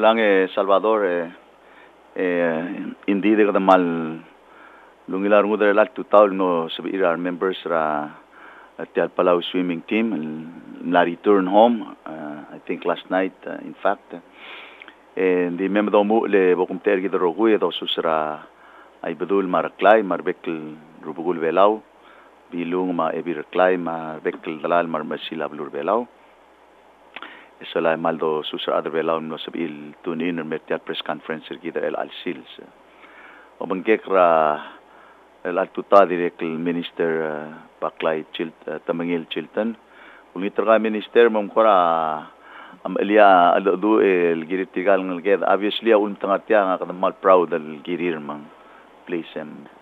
lang Salvador hindi de mal lungilar ngudar lat tutal no sabi our members ra at Palau swimming team na return home I think last night in fact and the member do mo le bokum tergi do roguya do susra ay bedul maraklay marbekl rubugul velaw bilung ma ebirklay marbekl dalal marmasila blur velaw eso la maldo susra other velaw no sabil tune in mertial press conference gida el alsils o bangkekra el atuta direct minister Baklay Tamangil Chilton uniter ka minister mamkora am elia adu el girit tigal ngel obviously un tangatya nga kadmal proud al girir mang place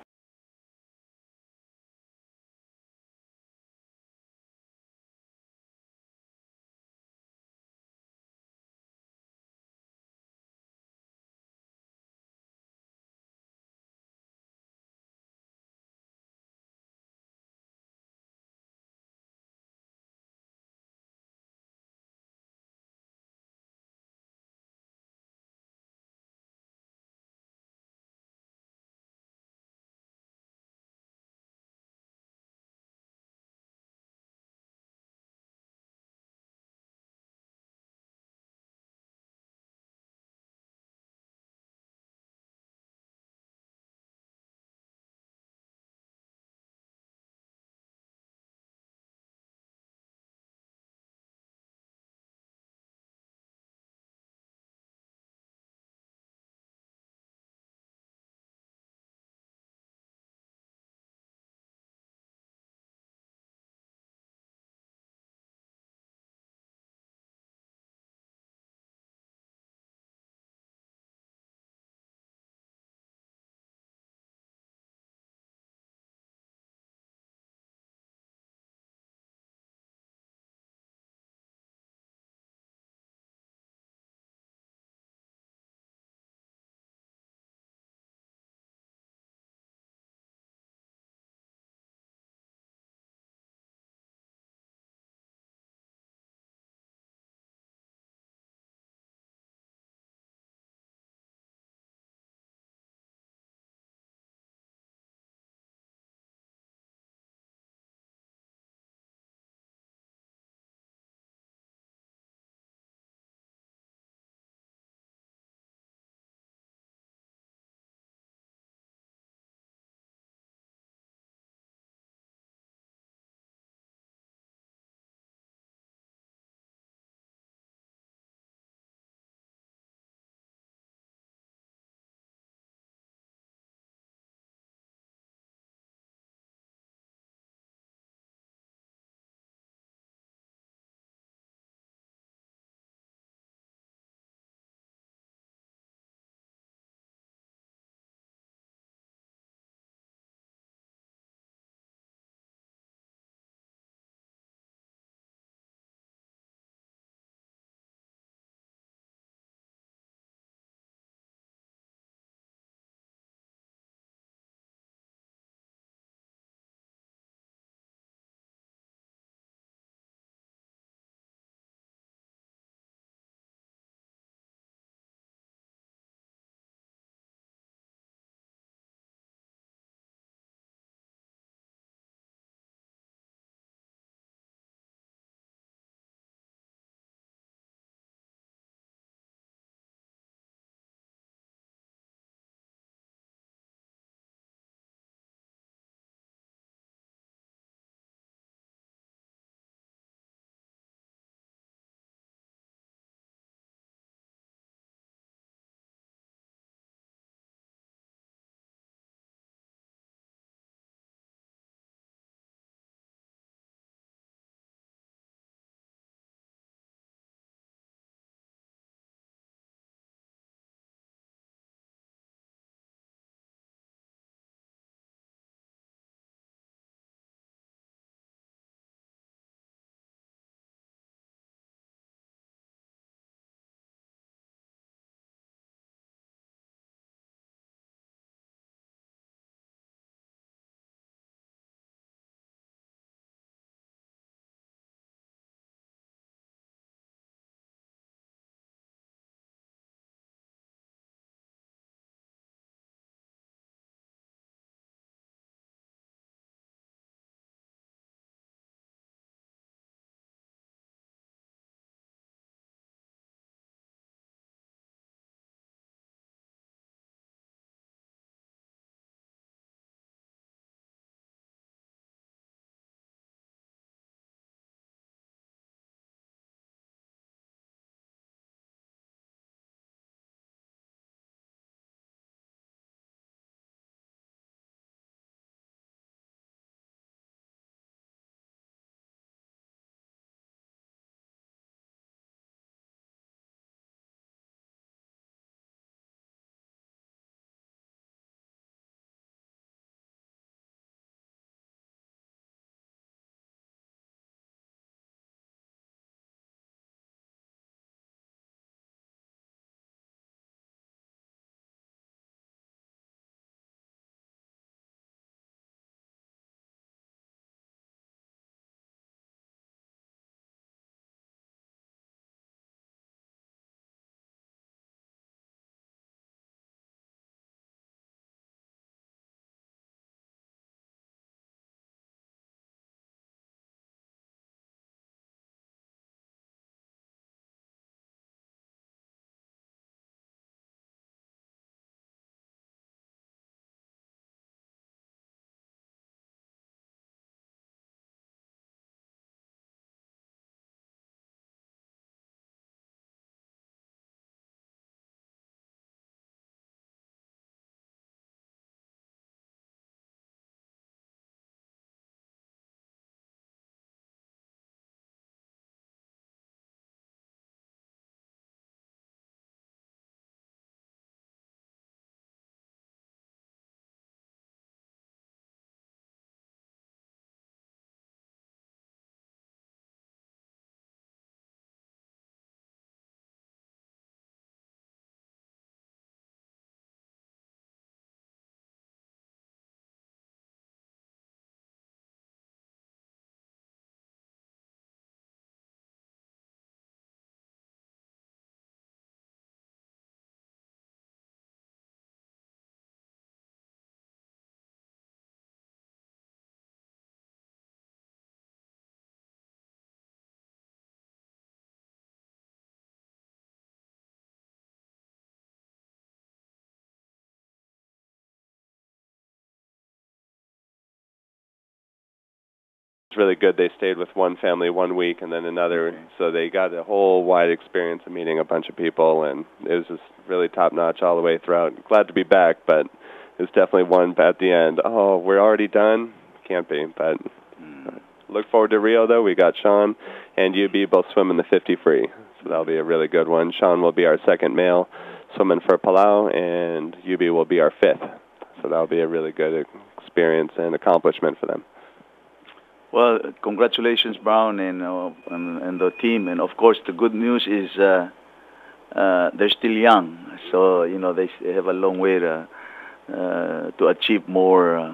really good. They stayed with one family 1 week and then another, so they got a whole wide experience of meeting a bunch of people, and it was just really top-notch all the way throughout. Glad to be back, but it's definitely one at the end. Oh, we're already done? Can't be, but look forward to Rio, though. We got Sean and UB both swimming the 50 free, so that'll be a really good one. Sean will be our second male swimming for Palau, and UB will be our fifth, so that'll be a really good experience and accomplishment for them. Well, congratulations, Brown, and the team. And of course, the good news is they're still young, so they have a long way to achieve more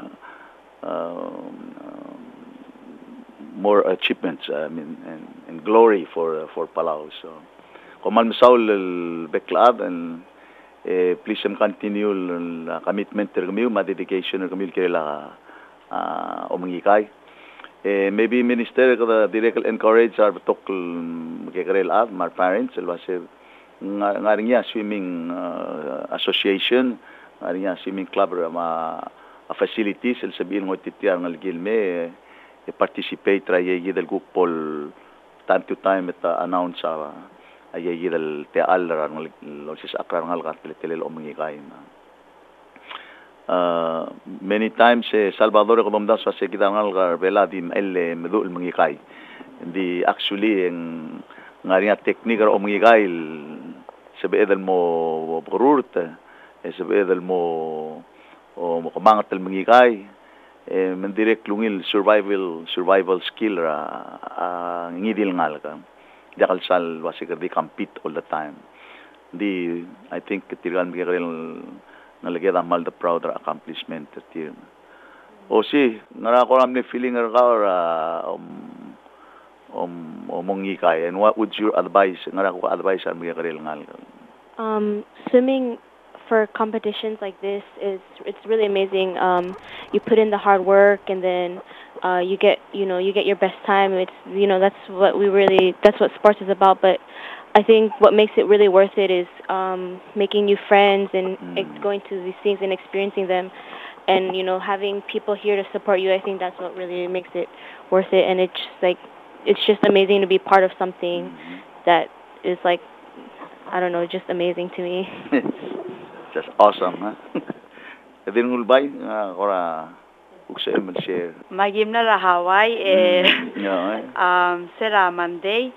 achievements. I mean, and glory for Palau. So, Komal Masaul Beklab, and please continue commitment terkami, ma dedication terkami kila omangikay. Maybe minister kada direct encourage our betok magkakarel at my parents elwase ngaring ya swimming association, ngaring ya swimming club ma facilities el sabihin ngo titiar ngal gilme participate ra yidel gupol time to time at announce yidel teal ra ngal losis akrar ngal gatele omangikay na. Many times Salvador komomdas sa sekidangal garbela di medul mangikay. Di actually ang ngaria teknika omangikay sebedel mo brurt sebedel mo kumangat el mangikay mendirek lungil survival skill ra ngidil ngal ka. Jakal sal wasik di compete all the time. I think ketiran mangikay nalagyan ang the prouder accomplishment tir. O si, ko ram ni feeling ka mongikay, and what would your advice? Ko advice ang mga karel ngal. Swimming for competitions like this it's really amazing. You put in the hard work, and then you get your best time. It's that's what sports is about. But I think what makes it really worth it is making new friends and going to these things and experiencing them, and having people here to support you. I think that's what really makes it worth it, and it's just amazing to be part of something that is like, I don't know, just amazing to me. Just awesome, huh? Edin hulbay ora uksem share. Magim na la Hawaii sera Monday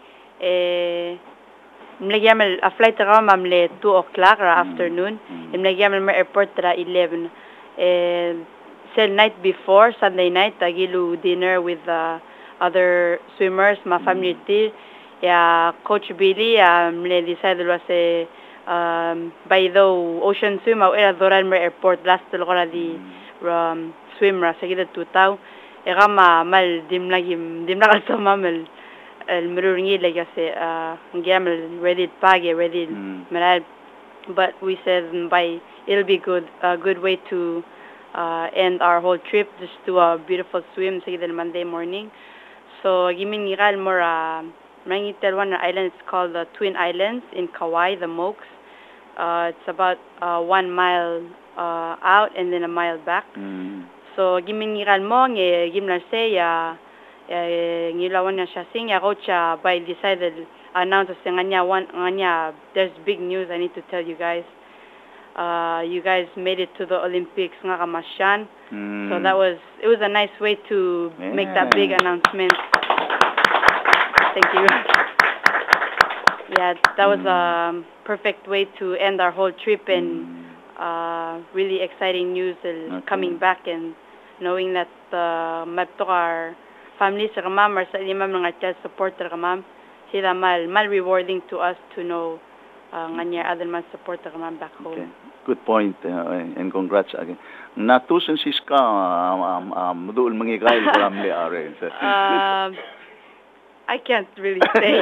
mlagyamal a flight ra mamle 2 o'clock ra afternoon mlagyamal ma airport ra 11 cell night before Sunday night tagilu dinner with other swimmers ma family tir ya coach Billy mle decide lo se by the ocean swim au era doran ma airport last lo ra di swim ra sagida tutaw ma mal dimla sama mal المرورين like I say gamble ready pagi ready malad, but we said it'll be a good way to end our whole trip, just do a beautiful swim say the Monday morning. So gimin ngiral mora mangitel one island, it's called the Twin Islands in Kauai, the Mokes. It's about 1 mile out and then a mile back. So gimin ngiral mo gimna say ngilawan na siya sing ya rocha by decided announce nganya there's big news I need to tell you guys. You guys made it to the Olympics nga kamasyan. So it was a nice way to make that big announcement. Thank you. Yeah, that was a perfect way to end our whole trip, and really exciting news coming back and knowing that our family sa kamam or sa imam mga child supporter kamam sila mal rewarding to us to know nganya other man support kamam back home. Okay. Good point, and congrats again. Natusan siska mudul mangigay family are. I can't really say.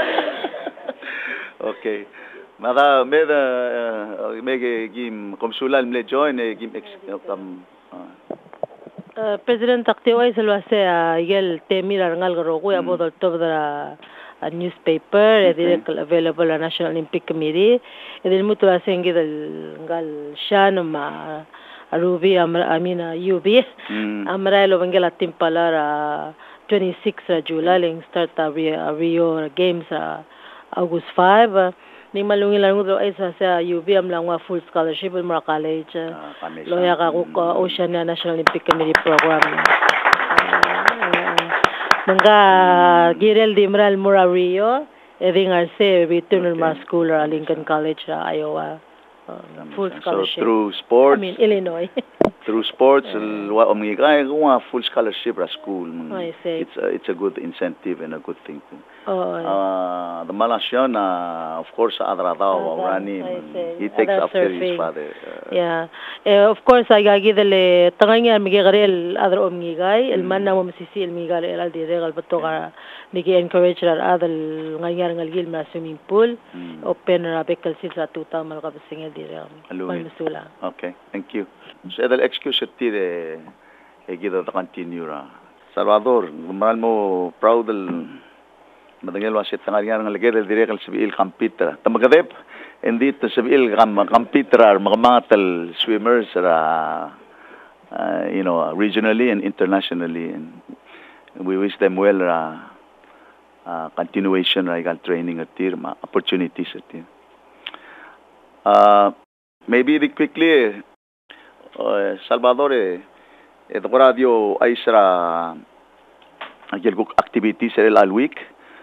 Okay. Mega gim komsulal mle join gim President Taktiwai salwase igel temir arngal garogo ya bodol tobda a newspaper available at National Olympic Committee edil mutula sengi del ngal shanma arubi amina UB amra lo bangela timpalara 26 July ling start Rio Games August 5 ning malungi lang do ay sa UBM lang wa full scholarship mo college loya ka ko Oceania National Olympic Committee program mga girel dimral mura Rio eding arse return ma school Lincoln College Iowa full scholarship. So through sports, Illinois. through sports, full scholarship at school. I see. It's a good incentive and a good thing. The Malaysian, of course, Rani, he takes after his father. Yeah. Of course, I gagi dele tanganya migigari other omigay el man na mo masisi el migari el dire gal bato ka nigi encourage ra adal ngayar ngal gil ma swimming pool open ra bekal sa tuta mal ka basing dire masula. Okay, thank you. So the excuse ti de gido to continue ra. Salvador, mal mo proud madangel wasit ngayar ngal gel dire kal sibil compete tamagadep hindi to sibil compete ra mga swimmers ra regionally and internationally, and we wish them well continuation ra training at tir opportunities at tir. Maybe quickly Salvador ito radio ay sara activities all week.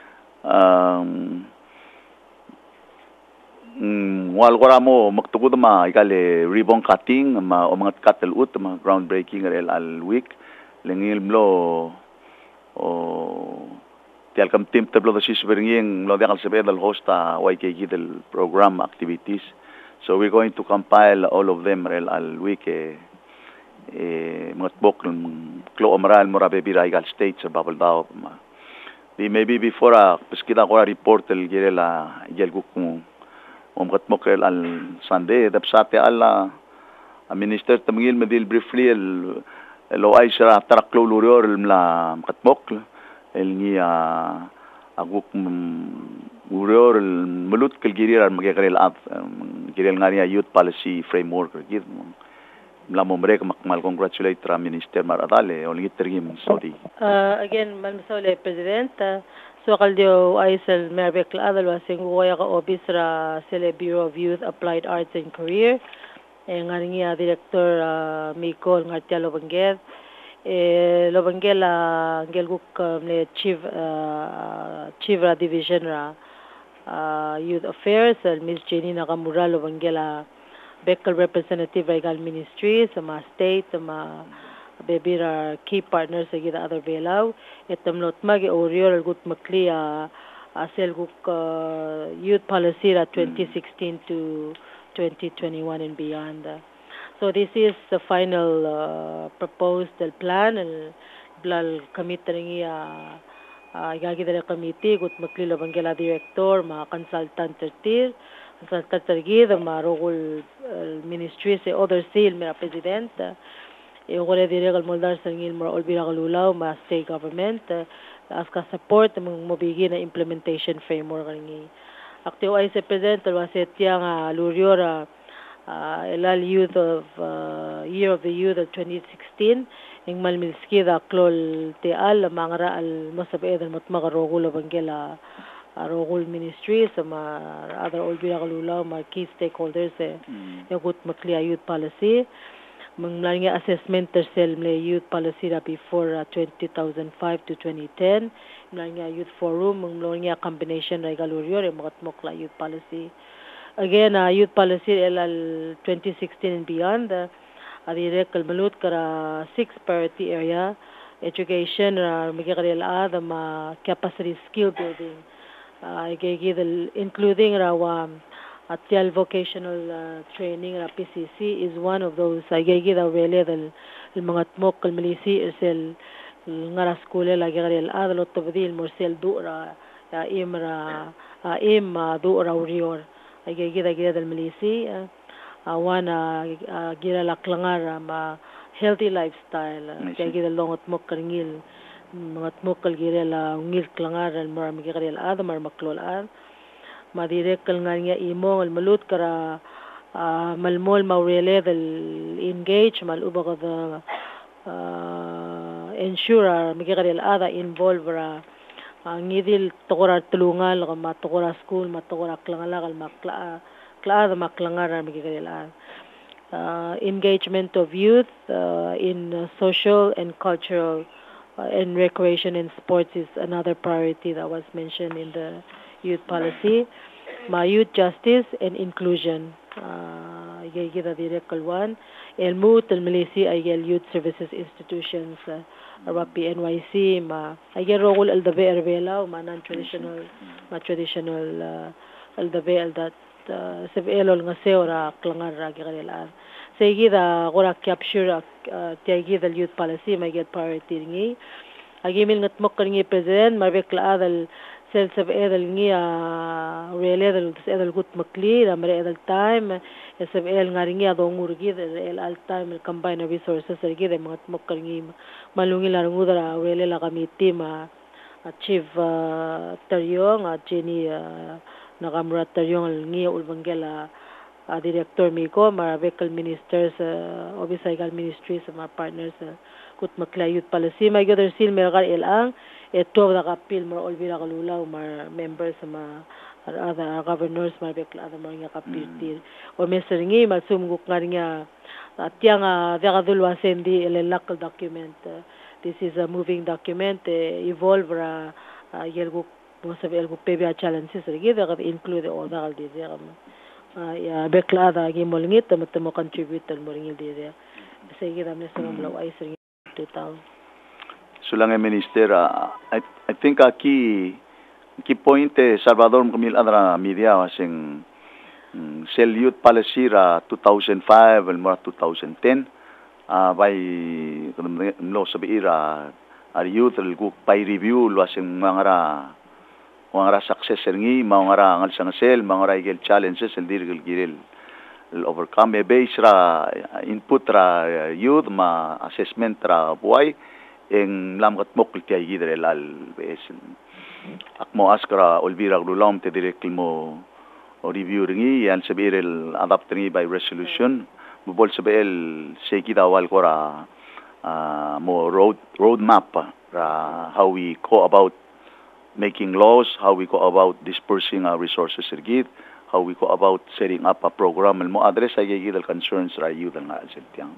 Wal ko mo magtugod ribbon cutting o mga cattle ut groundbreaking all week lengil mlo o tial kam team tablo da sisbering lo diakal sebedal host YKG del program activities, so we're going to compile all of them all week mga bok klo amaral mo rabe biraigal states sa babal daw maybe before peskida ko report el girela gelguk mo mokel al Sunday dapsate alla minister tamngil medil briefly lo ay sira taraklo lurior la katmok el ngi aguk lurior mulut kel girir magyakarel at girel ngari youth policy framework gid la momre makmal congratulate ra minister maradale only tergim sorry again malmasole president so kaldio Aisel Merbek adal wasing goya ka office ra Sele Bureau of Youth Applied Arts and Career ngaringi director Mikol ngartia Lobangel Lobangel gelguk le chief ra division ra youth affairs Miss Jenny Nakamura Lobangel Bekal representative Regal Ministry sa mga state sa mga baby ra key partners sa gida other belaw etamlot magi oriol gut makli selguk youth policy ra 2016 to 2021 and beyond. So this is the final proposed plan blal committee ringi igagi dala committee gut makli Lobangela director mga consultant tertir sa katargid marugol ministry sa other seal mera president gore diregal moldar sa ngil mo olbira galulaw ma state government aska support mo bigi na implementation framework ni active ay sa president waset yang luriora elal youth of year of the youth of 2016 ing malmilski da klol te al mangra al mosabe del motmagarogul bangela Rogul Ministry sa other olbira kalulaw mga key stakeholders gut makliya youth policy manglaring assessment tersel mle youth policy ra before 2005 to 2010 manglaring youth forum manglaring combination ra galuryo re mga mokla youth policy again youth policy elal 2016 and beyond adire kalmalut kara 6 priority area education ra magikarela ma capacity skill building including rawa Atial vocational training ra PCC is one of those agegi da wele del mga tmok kal milisi sel ngara skole la gerel adlo tobdil morsel dura imra du raurior agegi da gida del milisi awana gira la klangar ma healthy lifestyle agegi da longot mok kringil mga tmokal girela ngil klangar mar migirel adamar maklol ad madirek kal nganya imo al malut kara malmol maurele del engage mal ubag ensure magiging ada involve ra ngidil tokora tulungal ka matokora school matokora klangala klaa maklangar magiging engagement of youth in social and cultural and recreation and sports is another priority that was mentioned in the youth policy. Youth justice and inclusion. Gida direct kalwan. Elmut al Malaysia ayel youth services institutions. Rapi NYC ayel role al dabe erbela non-traditional traditional al dabe al that sebelol nga seora klangar gida Segida gora capture tiagida youth policy may get priority ngi agimil ngat mokkar ngi president marbekla adal sel sab edal ngi rele edal gut makli ramre edal time sab el ngaringi adongur gi el al time el combine resources sergi de mat mokkar ngi malungi larungudara rele la committee chief taryong jeni nagamrat taryong ngi ulbangela director miko marabekal ministers obisaigal ministries ma partners kut makla youth policy may goder sil mergar elang eto da kapil mar olbira kalulaw mar members ma other governors marbekla ada mga kapil o meseringi malsumguk ngaringa atyang dagadul wasendi elelak document this is a moving document evolve ra yelguk mo sabi elguk pebya challenges rigi da include all the ya bekla da gi molngit tamo contribute al moringil dire sige damne sa mamlaw ay sir 2000 sulang minister I think key point Salvador Camil adra media wasing sel youth policy ra 2005 and more 2010 by no sabi ira youth go by review wasing mangara success ngi mangara ngal sangasel mangara igel challenges el dirgel girel overcome base ra input ra youth ma assessment ra buay en lamgat mokl ti gidre al bes akmo askara olbira glulam te directly mo review ngi yan sabirel adapt ngi by resolution bol sabel sekida wal kora mo road map ra how we go about making laws, how we go about dispersing our resources sergit, how we go about setting up a program mo address ay gigil concerns ra youth nga setiang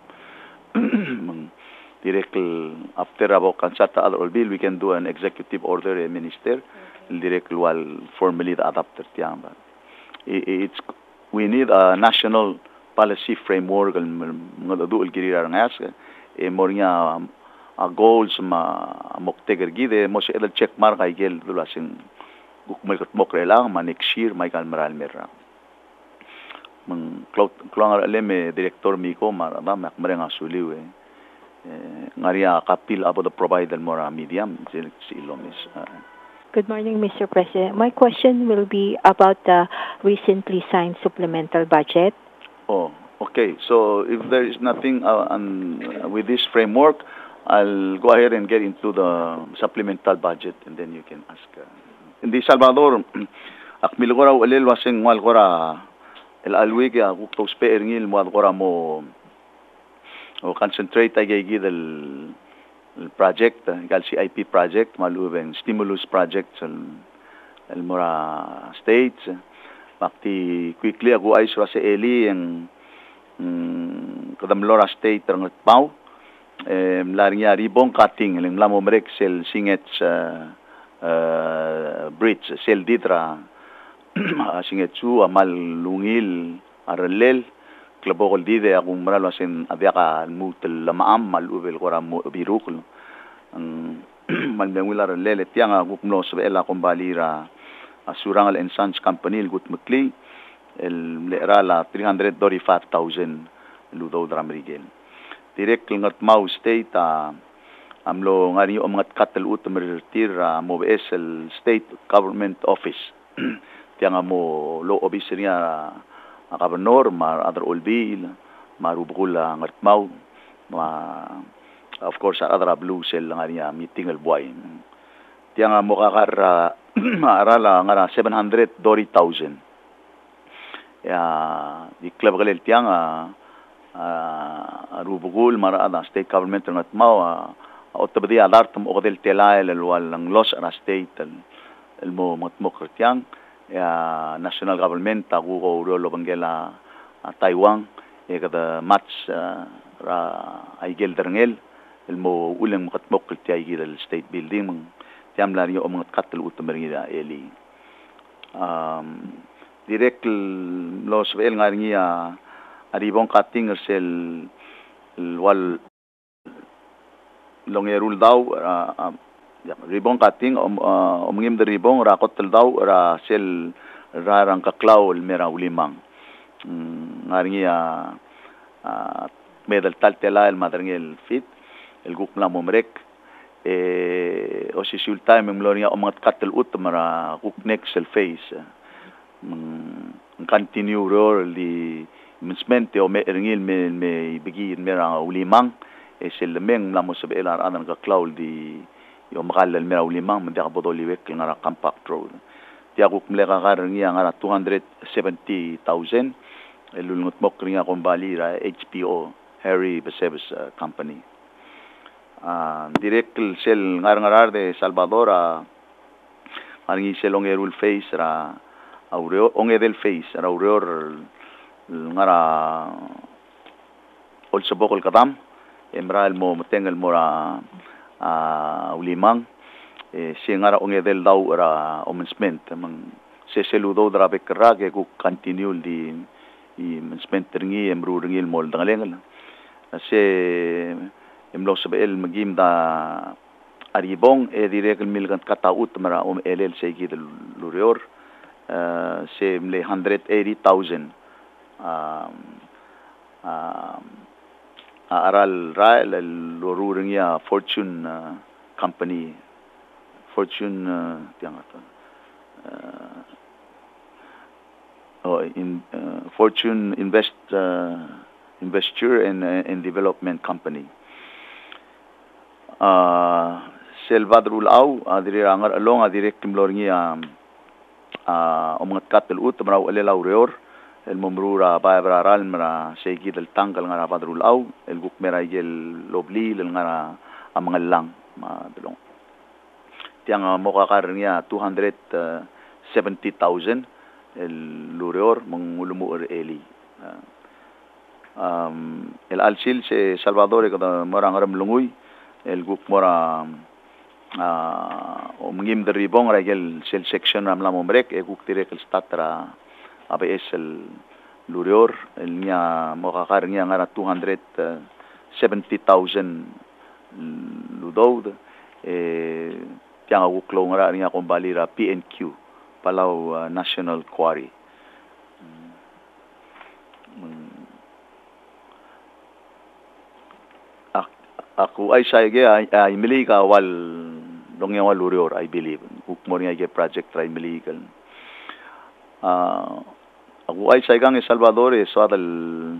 direct after about kansata other bill we can do an executive order minister direct wal formally the adapter tiang it's we need a national policy framework mga duol girir ngas mornya goals mokteger gide mo edal check mark ay gel dulasing gukmal kat mokre lang next year may kan maral mera mang klongar aleme director miko marama makmare nga suliw ngaria kapil about the provider mora medium si Lomis. Good morning, Mr. President. My question will be about the recently signed supplemental budget. Oh, okay. So if there is nothing with this framework, I'll go ahead and get into the supplemental budget, and then you can ask. In the Salvador, akmil ko raw alil wasing wal ko ra el alwig ya kuktos pe erngil mo ko ra mo concentrate ay gigid el project, gal CIP project, malubeng stimulus project el mora states. Bakti quickly ako ay sa Eli ang kadamlora state rangat pau. Laring yari bong cutting lang lamo merek sel singets bridge sel ditra singetsu amal lungil aralel klabokol dide akong maralo sin abiaka mutel lamaam malubel kora mo birukul ang malmengwil aralel tiang gupno sa ela kumbalira Surangal and Sons Company gut mukli el lerala 335,000 ludo dramrigel direct ngat Mau State amlo ngari o mga katal utmertir mo BSL State Government Office tiang mo lo obisnya Governor mar other olbil marubul ngat Mau of course other blue cell ngari meeting el boy tiang mo kakar arala ngara 740,000 ya di club galel tiang rubugul marada state government ngat Mau otabadi adartum ogadel telael wal ang los ara state el mo matmokratiang ya national government tagu ko lo bangela Taiwan kada match ra aigel derngel el mo ulang makatmokrati aigel el state building mang tiam lari o mga katel utmerida eli direct los vel ngaringia aribong cutting sel wal longerul daw ribong cutting omngim de ribong rakot daw ra sel rarang kaklaw el mera ulimang ngaringia medal taltela el madrengel fit el gukla momrek o si sulta memloria omat katel utmara guknek sel face continue role di mismente o me ringil me bigi mera ulimang sel meng la mosabela anan ka cloud di yo makal mera ulimang mende ka bodoli wek ngara compact road ti aku mlega ngaringia ngara 270,000 elulngot mokringa kombali ra HPO Harry Besebes company direct sel ngarar de Salvador ngaringi selongerul face ra aureo onge del face ra aureo ngara also bokol kadam emral mo matengel mora ulimang si ngara onge del daw ra omensment mang se seludo dra bekra ke ku continue di mensment ringi emru ringi mol dangaleng se emlo sabel magim da aribong direct milgan kataut mara LL se gid lurior se mle 180,000 aral rail lururnya Fortune company Fortune tiang ata Fortune Investor and Development Company Selvadrul au adire angar along adire kimlorngi omangat katel ut mara alela ureor el momrura baebra ral mara segi del tanggal ngara badrul au el guk mera yel lobli el ngara amangalang ma dolong tiang mo kakarnya 270,000 el lureor mangulumu eli el alsil se Salvador kada mora ngaram lungui el guk mora mngim deribong ragel sel section ramla momrek e guk direk el statra ABS el lurior el nya mokakar nya ngara 270,000 ludod tiang guk lo ngara nya kombali ra PNQ Palau National Quarry aku ay sayge ay miliga wal dongya wal lurior I believe ukmor nga ge project try miligal aku ay saygang Salvador so el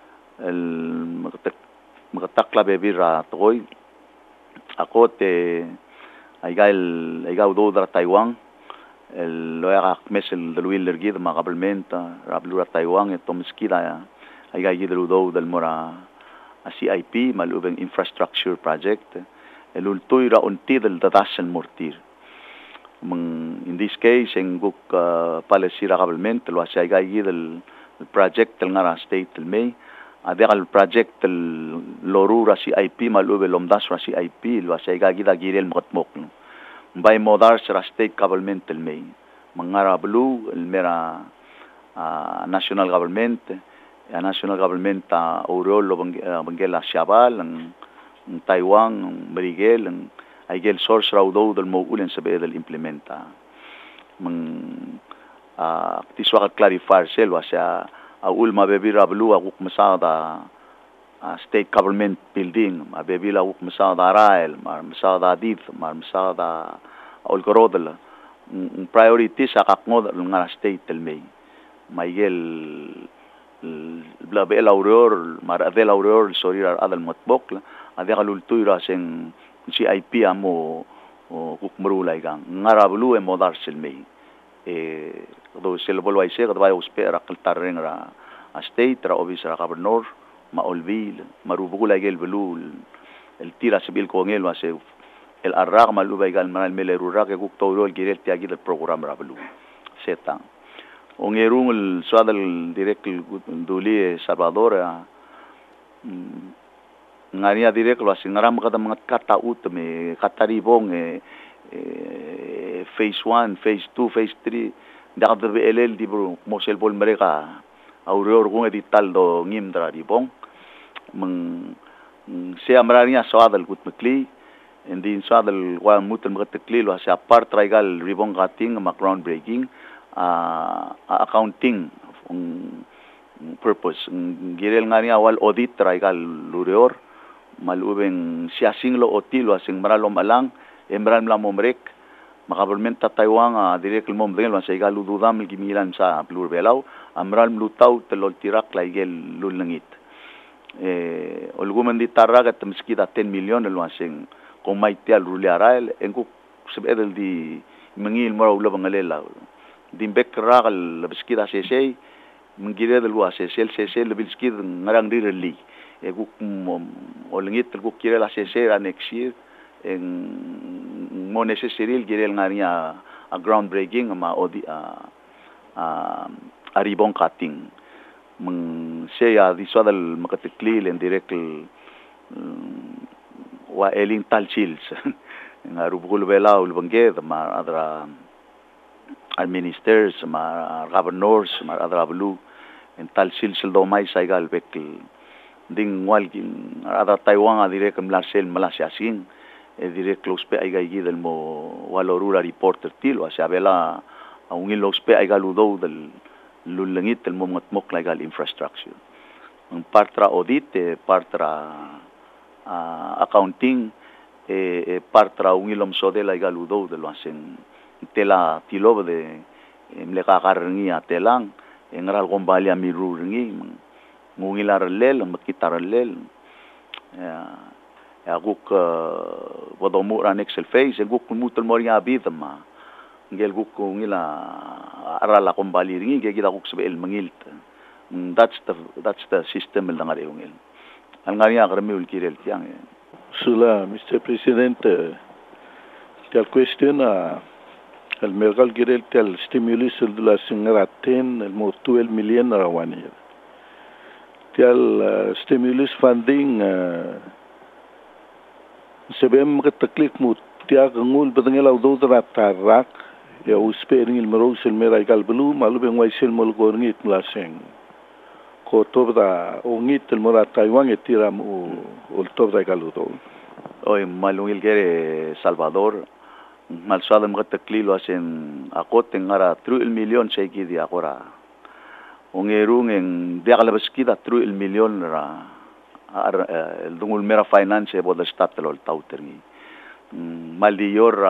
makatakla bebira toy ako te ay do dra Taiwan el loya mesel del willergid ma kabelmenta rablura Taiwan etom skida ay gidru do del mora CIP malubeng infrastructure project elultoy ra unti del datasan mortir in this case en guk policy ra government lo asay gay del project del ngara state del may adal project del lorura CIP malube lomdas ra CIP lo asay gay da girel motmok by modar sa state government del may mangara blue el mera national government national government Aurol Bangela Shabal ang Taiwan Marigel ang aigel source raw do del mo ulen sa bedel implementa mang tiswa ka clarify selwa sa ulma bebira blue akuk masada state government building mabebila akuk masada rael mar masada dit mar masada olgorodel priority sa kakngod ng state del may maigel blabel auror mar adel auror sorir adal motbok ade kalultuira sen CIP amo kukmrulay gang ngarablu e modar selmei do selbolo ay se kadwa uspera kaltareng ra state ra office ra governor maolbil marubugulay gel belul el tira sibil con él hace el arrag maluba igal manal melerura que gukto el girel tiagi del programa rablu setan ongerung el suadal direct duli Salvador ngania direct lo singaram kada mga kata utme kataribong phase 1 phase 2 phase 3 dakad LL di bro mosel bol mereka auror kung edital do ngimdra ribong meng siya maranya suadal gutmekli hindi suadal wa mutel magtekli lo siya part trigal ribong kating ma groundbreaking accounting purpose girel ngania wal audit trigal lurior malubeng siya singlo otilo asing maralom alang emran lam momrek makabalmenta Taiwan direct mom dengan sa igalu dudam gimilan sa plur belaw amral lutaw telol tirak laigel lulangit olguman di taraga tamskida 10 million luasing kung may tial ruliarael engku sebedel di mengil maraw labang alela dimbek rakal labskida sesey mengire del luas sesel labilskid ngarang direli egu olangit telku kire la sesey next year en mo necessaril girel ngania a groundbreaking ma odi aribong cutting meng saya di suadal makateklil en direct wa eling talchils ngarubul bela ulbangge ma adra ministers ma governors ma adra blu en talchils do mai saigal bekl ding walgin adra Taiwan direct mlarsel Malaysia sing direct close pe ay gay del mo walorura reporter tilo asya bela ang ilos pe ay galudo del lulangit del mo matmok legal infrastructure ang partra audit partra accounting partra ang ilom so de la galudo del wasen tela tilo de mleka karngi atelang engal gombalia mirurngi ngungilar lel makitar lel guk wadomu ra next phase guk mutul moria bidma ngel guk ngila arala kombali ringi gida guk sebel mengilt that's the system el ngare ngel al ngaria gremul kirel tiang sula Mr. President tal question el mergal kirel tal stimulus de la singaraten el mo 12 million rawani tal stimulus funding sebem makataklik mo tiag ngul badangel au do tarak ya uspering il merosel merai kalbelu malu beng waisel mol gorngit mlaseng ko tobda ongit el mora Taiwan etiram o tobda kaludo oi malungil gere Salvador mal suadam makatakli lo asen akot ngara 3 million segi di akora ongerung en diakalabskida 3 million ra el dungul mera finance boda statlol tauterni maldiyor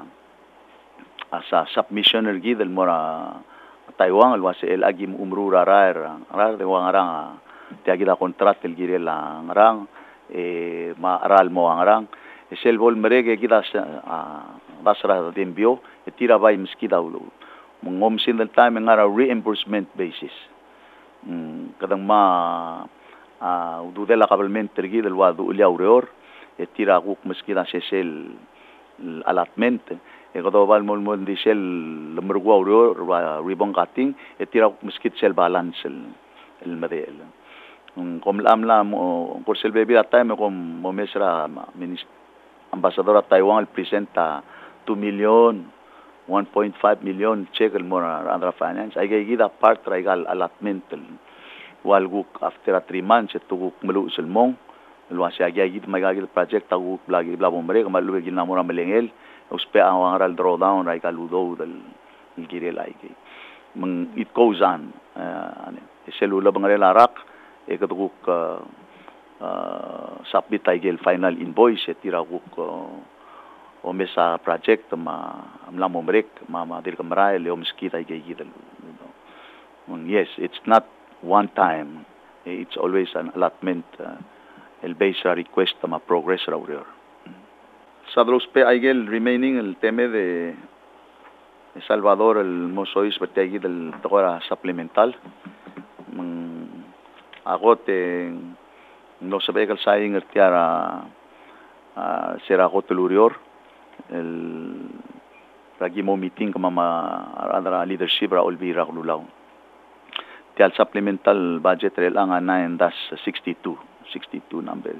asa submission ergi del mora Taiwan el wase el agim umrura rar de wangarang tiagida kontrat el girela ngarang ma aral mo ngarang esel bol merege gida basra dembio etira bay miskida ulu mongom sin del time ngara reimbursement basis kadang ma ududela kabalment tergi del wadu ulia ureor etira guk meskida sesel allotment godo mol disel lemrgwa ureor ribong cutting etira guk meskit sel balance el model kom lam kursel bebi atay me kom momesra ambassador at Taiwan presenta 2 million 1.5 million check el mora andra finance ay gida part regal allotment walguk after 3 months tuguk melu selmong luasi agi magagil project taguk lagi bla bombre kamalu gil namora melengel uspe ang aral drawdown rai kaludo del girel ai meng it goes on selula bangare larak ekatuguk submit gel final invoice tiraguk o mesa project ma amlam omrek ma dir kamra le omskita gidel yes it's not one time it's always an allotment el base request ma progress raurior sadros pe aigel remaining el teme de Salvador el mosois betegi del tora supplemental agote no se ve que el saying el tiara sera ko tulurior el ragi mo meeting kama adara leadership ra olbi ra kululaw tial supplemental budget rel ang 9-62 number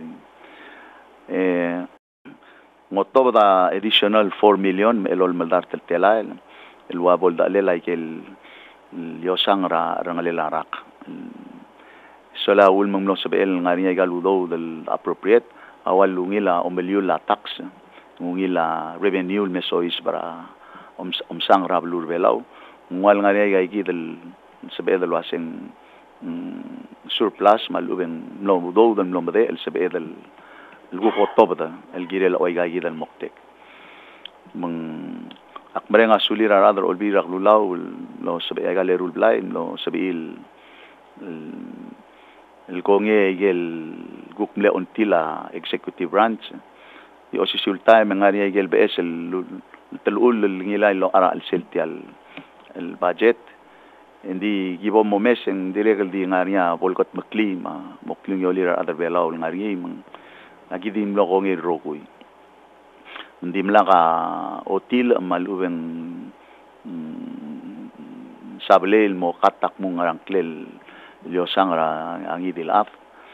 ngoto da additional 4 million elol maldar tel telail el wabol da lela kel yosang ra rangalela rak sola ulmang no sabel ngariya galudo del appropriate awal lungila omeliula tax ngila revenue mesois bara omsang rablur belaw ngwal ngariya gay del sabel del waseng surplus malubeng no do del lomade el sabel del lugo tobda el girel oy gay del moktek mang akmarenga sulira radar olbira lulaw lo sabel galerul blay lo sabil el konge igel gukmle untila executive branch di osisulta mengari igel BS el telul ngilay lo ara al seltial el budget hindi gibo mo mes en diregal di ngaria bolkot makli mokling yolira other belaw ngari mang agidim lo konge rokoy hindi mlaka otil malubeng sablel mo katak mo ngarang klel Yosang ra ang idilaf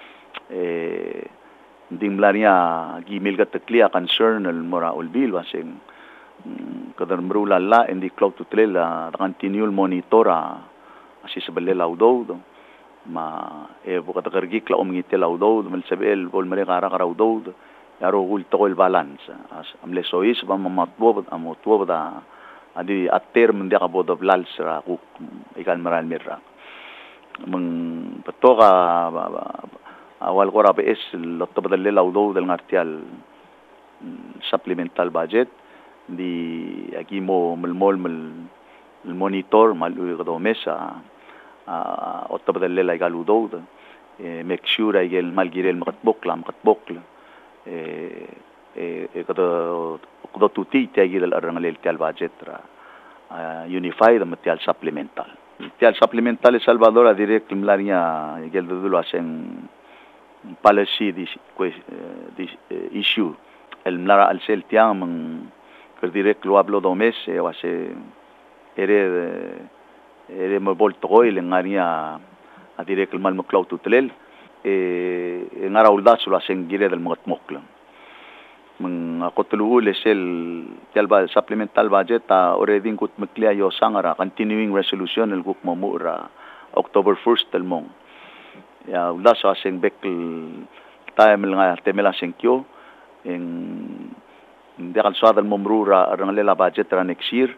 ding blaria gimil ka teklia concern el mora ulbil waseng kadar mrula la indi cloud to trail continual monitora asi sabel laudo ma buka takargi kla omngite laudo mal sabel bol mare kara karaudo yaro ul to el balance as amle sois ba mamatbo amotwo da adi atter mende ka bod of lals ra ku ikan maral mirra mang patoka awal ko rabe is lotto badal laudo del ngartial supplemental budget di agi mo mol monitor malu ko mesa otto badal la galudo make sure ay gel malgirel makatbokla ko tuti tagi del arangalel tial budget ra unified material supplemental tial supplemental El Salvador a direct mlaria gel dulo asen policy this issue el mlara al sel tiam que direct lo hablo do mes wase ere mo volto el ngaria a direct mal mo cloud tutlel ngara ulda sulo asen gire del mokla mang akotulu lesel tialba supplemental budget already kut meklia yo sangara continuing resolution el guk mamura October 1st telmong ya ulas aseng bekl time nga temela senkyo en dekal suadal momrura rangalela budget ra next year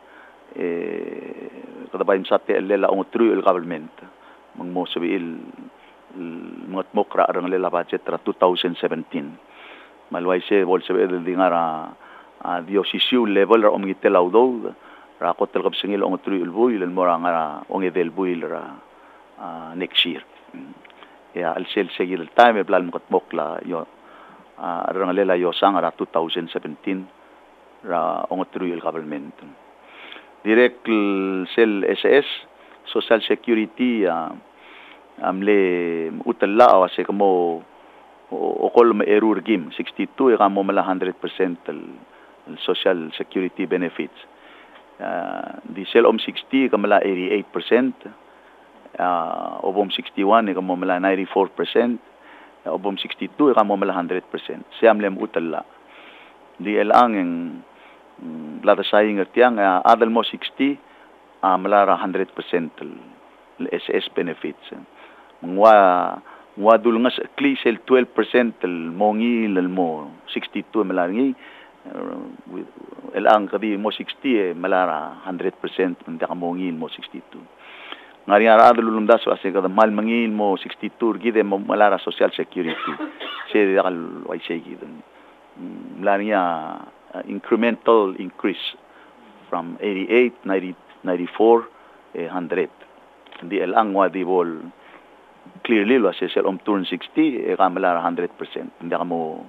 kada bayin satte lela on through el government mang mo sabil mga mokra rangalela budget ra 2017 malway se bolse del dingara diosisiu level ra omgitel audo ra kotel kapsingil ong tru ilbuy el moranga ong edel buil ra next year ya al sel seguir el time plan mokla yo rangalela yo sang ra 2017 ra ong tru el government direct sel SS social security amle utalla awase kamo o kol ma error gim 62 mo mala 100% el social security benefits di sel 60 kamala 88% obom 61 mo mala 94% obom 62 mo mala 100% siamlem utalla di elangeng lada saying tiang adal mo 60 mala 100% el SS benefits wadul ngas klisel 12% el mongi el mo 62 malangi el ang kadi mo 60 malara 100% manda ka mongi mo 62 ngari ara adulum daso ase kada mal mangi mo 62 gide mo malara social security se dal wai se gide mlania incremental increase from 88 90 94 100 di el ang wadi bol clearly lo ase sel turn 60 kamala 100% hindi ka mo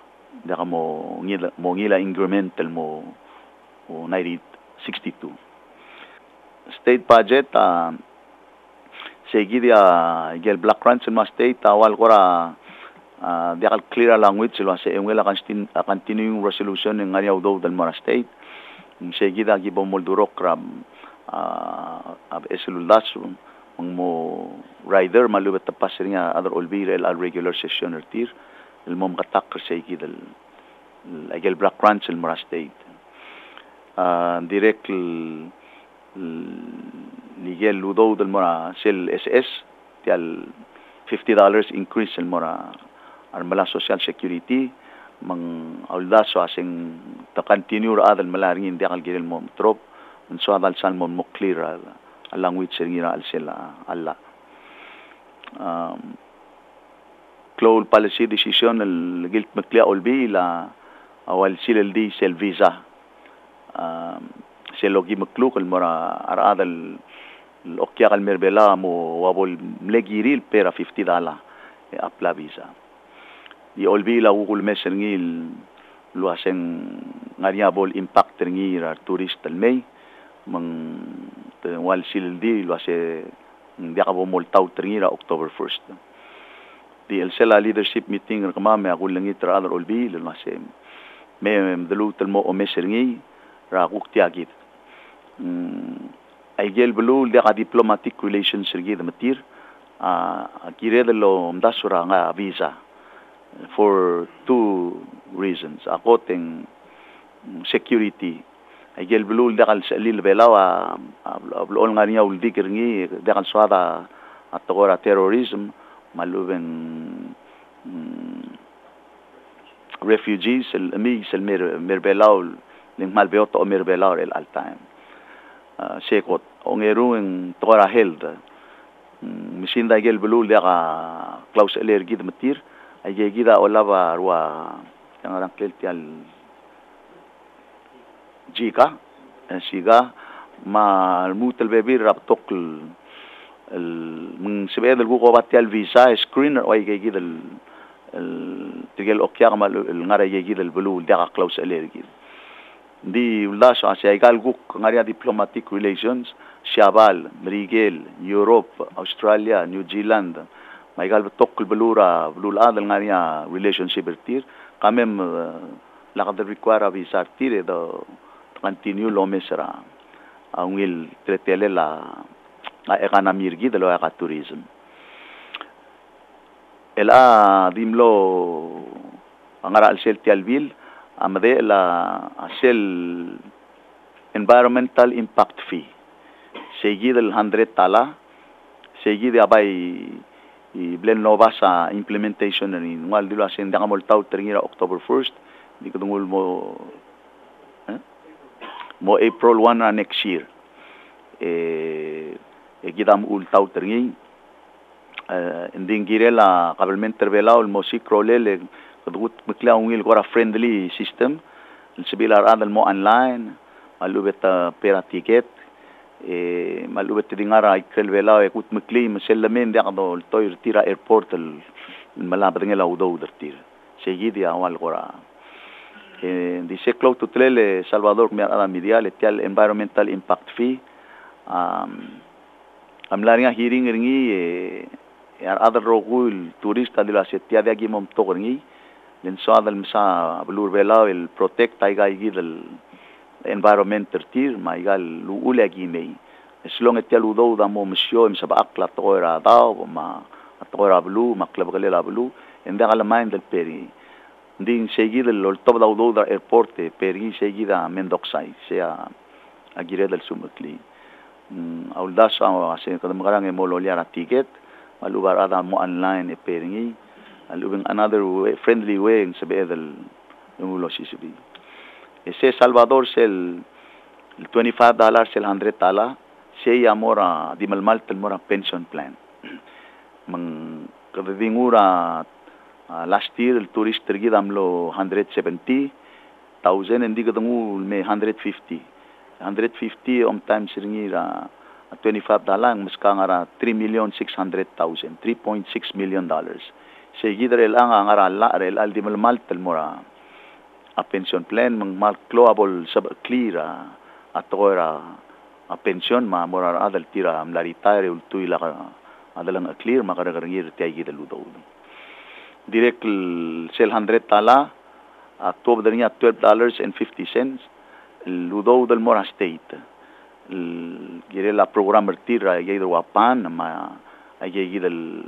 ngila incremental mo 62 state budget seguida gel black crunch in ma state awal kora Diakal clear language sila sa engwela continuing resolution ng ngariyaw daw del Mora State. Seguida gibo moldurok ram eseluldaso mo rider malubet tapas ringa other olbira al regular session ertir el mom katak seguida el agel black crunch el Mora State. Direct ligel ludo del Mora sel SS tial $50 increase el Mora armala social security mang auldaso asing ta continue ra adal malaring hindi akal giril mo trop so adal san mo clear al language ngira al sila alla close policy decision el gilt maklia olbi la awal silel di sel visa selogi makluk al mora ar adal okya kal merbela mo wabol mlegiril pera $50 apla visa di olbi la ukul mesengil luaseng ngariabol impact ngira tourist al may mang wal sildi luase diakabo moltaw ngira October 1st di el sela leadership meeting kama me akul langi tra other olbi luase me dalut mo o mesengi ra kuktiagit ay gel bulu diaka diplomatic relations sergi matir kire lo mdasura nga visa for two reasons. Ako ting security. Ay gel blul dakal sa lil belawa blol nga niya uldi kirngi dakal swada at tokora terrorism maluben refugees el amig sel merbelaw ling malbeoto o merbelaw el altaim. Sekot ongeru ng tokora held misinda gel blul daka Klaus Allergid matir ay gida olava rwa yang orang keltial jika siga ma mutel bebir raptok el mung sebed el gugo batial visa screener ay gida el tigel okya mal el ngara gida el bulu daka Klaus Allergid di ulas asa ay galguk ngaria diplomatic relations Shabal, Mrigel, Europe, Australia, New Zealand maigal betok belura belul adal ngania relationship ertir kamem lakad require visa ertir do continue lo mesra angil tretele la economy ergi de lo aka tourism ela dimlo angara al sel tialbil amade la sel environmental impact fee seguida el $100 seguida abay i-blend nova sa implementation na rin. Ngal dilo asin da kamol taw teringira October 1st. Di ko tungol mo April 1 na next year. Gidam ul taw teringin. Inding girela kabelment terbelaw mo si krolele kadugut mikla ungil ko friendly system. Sibilar adal mo online. Malubet pera ticket. Malubet dingara ikrel vela ekut mekli meselamen dia kado toy tira airport el malabad ngela udo dertir seguidi awal gora di seklo tutlele Salvador me ada medial etial environmental impact fee amlaringa hearing ringi other rogul turista de la setia de aquí mom to ringi len so adal misa blur vela el protect ay gay del environment tertir maigal luule gimei slong etia ludo da mo misio sa baakla toira daw ma toira blu maklab galela blu enda kala mind del peri ding seguida el top da udo da airport peri seguida mendoxai sea agire del sumutli auldas ase kada magarang mo loliara ticket malugar ada mo online peri alubing another way, friendly way sa bedel nulo sisibi ese Salvador sel $25 sel $100 siya mora di malmal tel mora pension plan mang kadingura last year el tourist tergi damlo 170,000 hindi kadangu may 150 times ringira $25 mas kangara $3,600,000 $3.6 million sigidre lang angara la rel al di malmal tel mora a pension plan mang malcloable sab clear atora a pension ma morar adal tira am la retire ultui la adalang clear makaragir tiagi daludo direct sel 100 tala October darinya $12.50 ludo del Mora State gire la program retira ya do wapan ma ayegi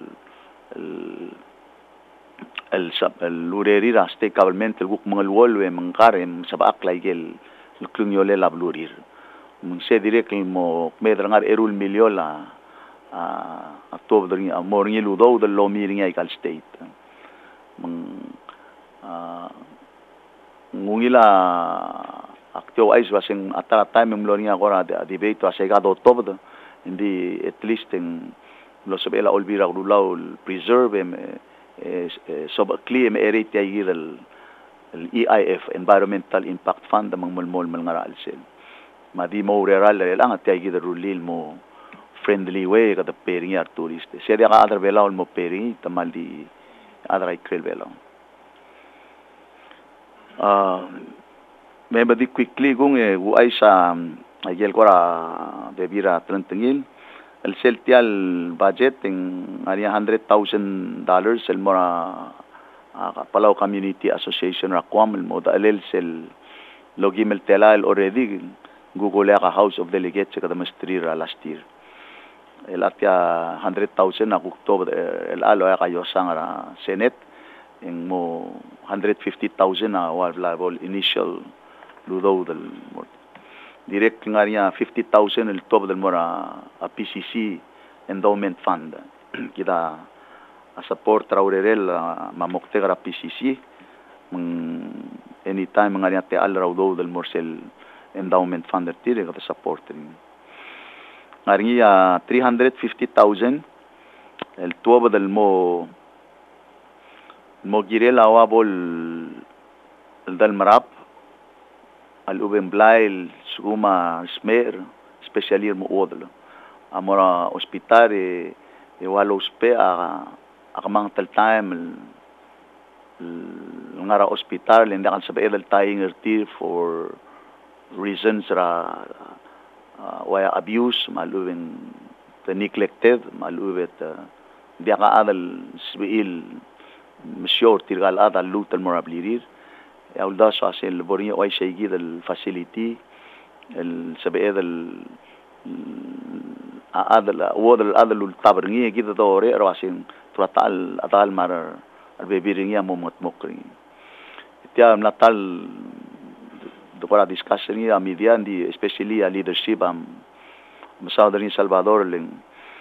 el lurerira state government el guk mangalwolwe mangkare sabak la igel klunyole la blurir mun se direct mo medrangar erul miliola October darinya morngi ludo del lo miringa igal state ngungila aktio ais wasing atara time mlonia agora debate asegado todo hindi at least en lo sabela olvira rulau preserve sob clear area tay el EIF environmental impact fund among mulmol ngara alsel madi mo rural lang at tay rulil mo friendly way kada pering ar tourist se dia other vela mo pering tamal di other ikrel vela maybe di quickly kung ay sa ayel ko ra bebira trentengil el seltial budget ng area $100,000 el mora Palau Community Association ra kwam el moda el sel logimel telal already Google ka House of Delegates sa kadamastri ra last year el atya $100,000 na October el alo ay kayo sang ra Senate en mo $150,000 na level initial ludo del direct nga niya $50,000 el top del mora a PCC endowment fund kita support raurel mamokte gara PCC anytime nga niya te al raudo del morsel endowment fund tire kita support rin nga niya $350,000 el top del mo girela wabol dal marap al uben blail suma smer specialir mo odlo amora hospital walo uspe akamang tal time ngara hospital hindi kan sabi edal tayong ertir for reasons ra waya abuse maluben neglected malubet dia ka adal sbil Monsieur tirgal ada lutal morablirir yaulda so asel borinha way shaygi del facility el sabeed el adal wodal adal tabringi gida dore rasin tratal adal mar albebiringia momot mokri tia natal dokora discussion ni media di especially a leadership Southern Salvador ling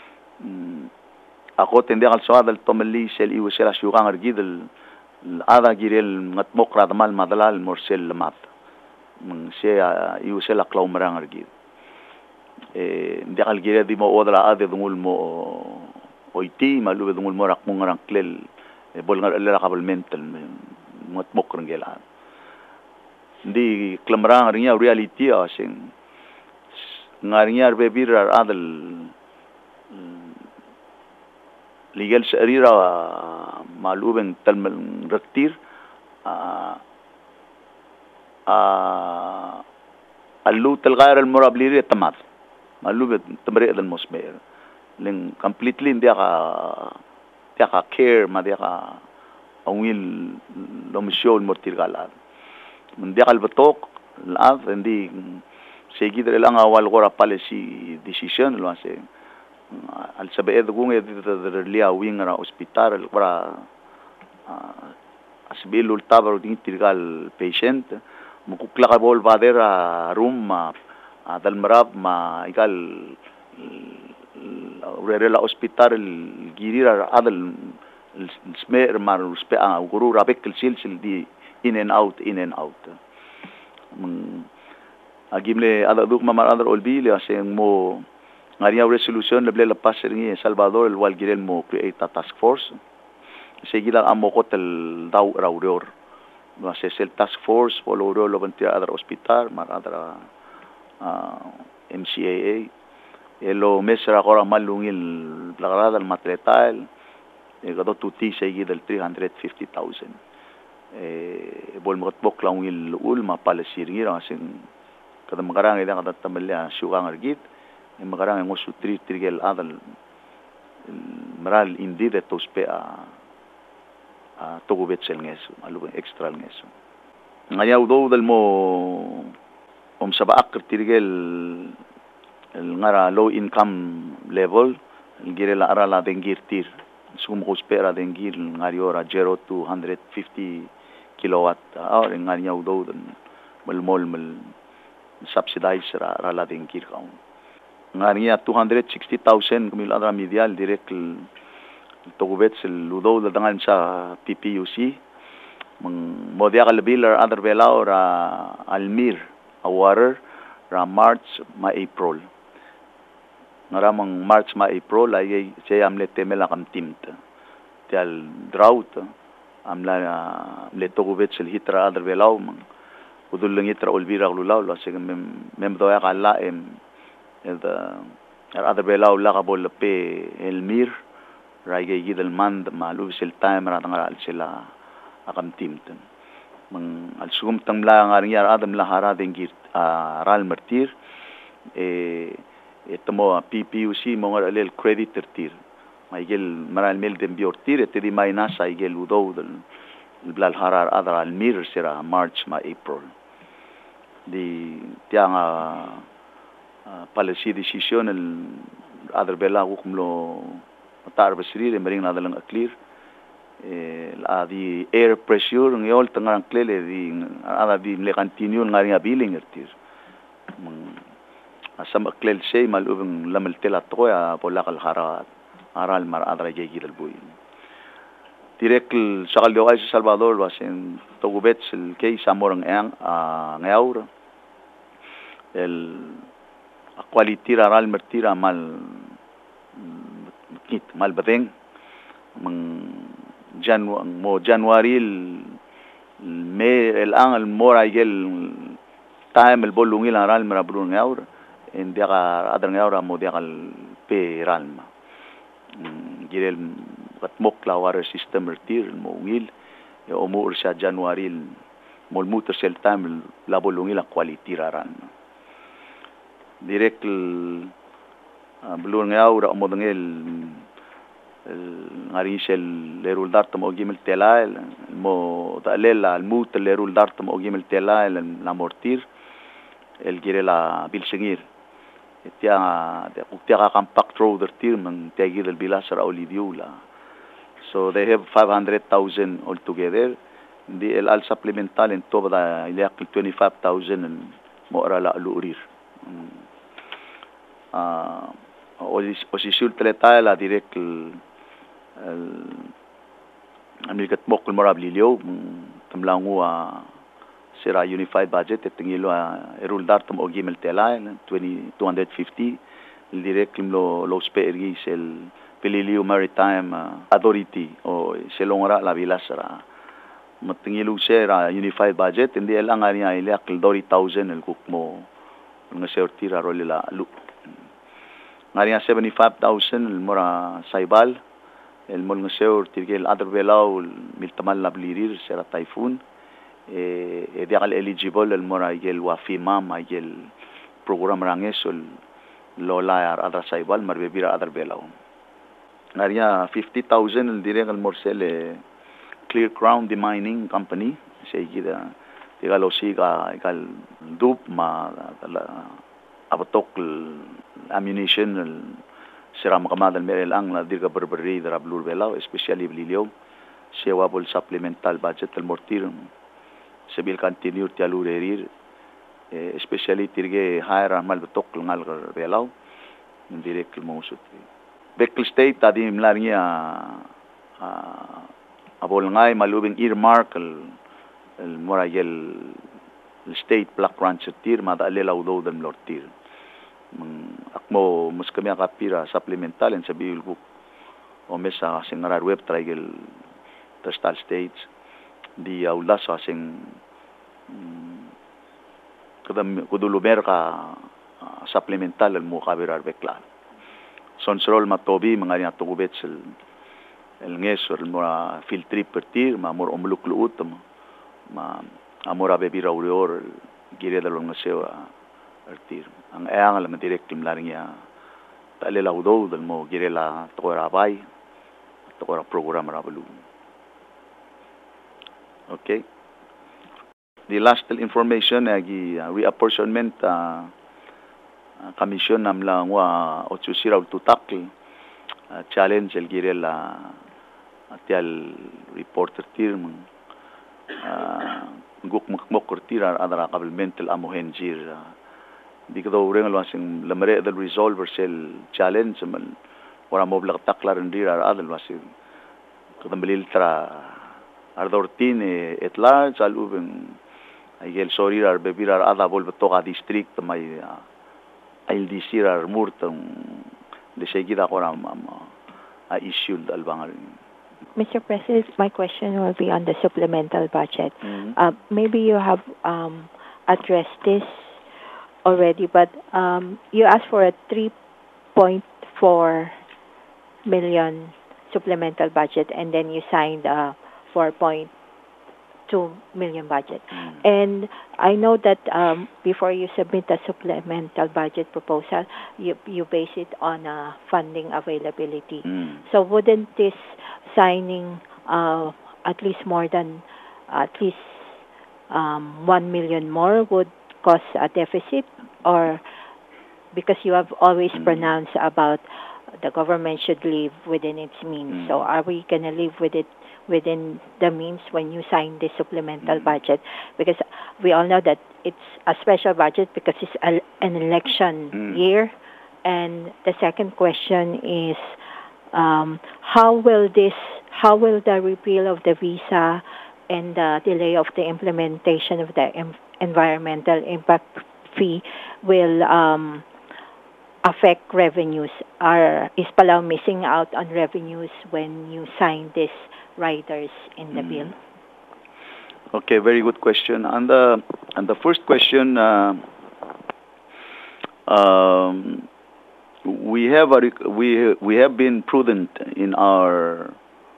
ako tende al soadal tomeli sel iwsel asyugang argidel ada girel ngatmok radmal madalal morsel mat se iwsel aklaw marang argid ndi al girel di mo odra ade dungul mo oiti malu dungul mo rak mungarang klel bol ngar ala kabel mental ngatmok rangela ndi klamrang ringa reality asing ngarinya bebir adal legal sarira malubeng talmal rektir allu talgair almurablir tamat malubet tamre al musmer ling completely hindi ka care ma dia ka awil lomisyon mortirgalad hindi ka albatok laaf hindi seguir lang awal gora policy decision lo ase al sabeed kung lia wing ra hospital para asbilul tabar ding tirgal patient mukukla ka bol badera room dal marab ma igal rela hospital girira adal smer mar uspe guru rabek silsil di in and out agimle ada duk mamar adar olbi le aseng mo ngaria resolution leble la passer ni Salvador el walgirel mo create a task force seguida amokot el daw rauror no se el task force follow lo ventia adar hospital mar adar MCAA lo mesra agora malungil lagrada el matretal gado tuti seguida el $350,000 bolmot bokla ungil ulma palesirngira asing kada magarang ida kada tamalya syugang argit magarang ngo sutri trigel adal maral indi de tospe tugubet sel ngeso alubeng extra ngeso ngaya udo dal mo sa baak tirgel el ngara low income level gire la ara la dengir tir sum hospera dengir ngari ora 0 to 150 kilowatt hour ngari udo dal mol subsidize ra la dengir kaun ngari 260,000 kumil adra medial direct tugubet sel udo dal dangan sa PPUC modia kalbilar other belao ra almir water ra March ma April ngaramang March ma April ay siya amle temela kam timta tial drought amla le tugubet sel hitra other belao mang uduleng hitra olbira lulaw la sig mem doya kala other belao la kabol pe elmir ra gidel mand malu sel time ra tangal sila akam timta mang alsugum tangla ngaring yar adam lahara dengir ral martir etmo PPUC mo ngar alel credit tir maigel maral mel dem biortir etedi minus aigel udo del blal harar adra al mir sera March ma April di tiang policy decision el adra bela kumlo tar besrir mering nadalang clear di air pressure ngol tangang klele di ada di le continue ngari abiling ertir asam klel sey malubeng lamel tela toya polakal harat aral mar adra jegi del buy direct sakal de ay Salvador wasen togubet el case amorang ang ngaur el quality aral mertira mal kit mal badeng January May el ang el mora igel time el bolungil aral marabrun ngaur en dia adar ngaur mo dia kal pe ralma girel katmok la water system ertir mo ngil o mo sa January mol muter sel time la bolungil quality raran direct blur ngaur mo ngel ngarisel lerul dart mo gimel tela mo talela al mut lerul dart mo gimel tela la mortir el girela bilsingir tiya compact road tir man tagir el bilasra oliviula so they have 500,000 altogether di el al supplemental en toda ilak 25,000 mo ara la lurir osisul teleta la direct Amerikat mokul morablilio tamlangu sira unified budget tingilo erul dartum ogimel tela 250 el direct lo spergi sel pelilio maritime authority o selongra la vilasra matingilo sira unified budget hindi lang ani ilak 30,000 el kukmo nga sertira rolila lu ngaria 75,000 el mora saibal el mol ngaseur tirgel other belao miltamal lablirir sera typhoon diakal eligible el mora igel wafima igel program rangesol lola adra saibal marbebira other belao ngaria 50,000 el direct el morsel Clear Crown Demining Company segida digalo siga igal dup ma abatok ammunition sira makamadal merel ang la dirga berberi dara blur belao especially blilio sewabol supplemental budget el mortir sebil continue tialurerir especially tirge hire mal betok ngal belao direct mosut Bekel State tadi mlarnya abol ngai malubing earmark el moragel state black rancher tir mada lela udo dem lortir akmo mus kami akapira supplemental en sabil book o mesa singarar web trigel testal states di aulas asing kadam kudulumer ka supplemental el mo kabirar bekla sonsrol matobi manganya tugubet el ngesor el mora filtri pertir ma mor omlukluut ma amora bebira urior gire de lo ngeseo artir ang ayang alam direct mlaringa talela udo del mo gire la tokora bay tokora program rabulu Okay. The last information agi reapportionment commission namla wa 800 tutak challenge el girel atial reporter tirm guk mok tirar adara qablement el amohenjir dikdo ureng alwasing lamare del resolver sel challenge mal wala moblak taklar ndirar adal wasing kadambilil tra ardortin et large alubeng aigel sorirar bebirar ada volve toga district may ail disirar murtang de seguida koram a issue dalbangal. Mr. President, my question will be on the supplemental budget. Maybe you have addressed this already, but you asked for a 3.4 million supplemental budget, and then you signed a 4.2 million budget. And I know that before you submit a supplemental budget proposal, you base it on funding availability. So wouldn't this signing at least 1 million more would cause a deficit? Or because you have always pronounced about the government should live within its means. So are we going to live with it within the means when you sign this supplemental budget? Because we all know that it's a special budget because it's an election year. And the second question is, how will the repeal of the visa and the delay of the implementation of the environmental impact fee will affect revenues? Is Palau missing out on revenues when you sign these riders in the bill? Okay, very good question. And the first question, we have been prudent in our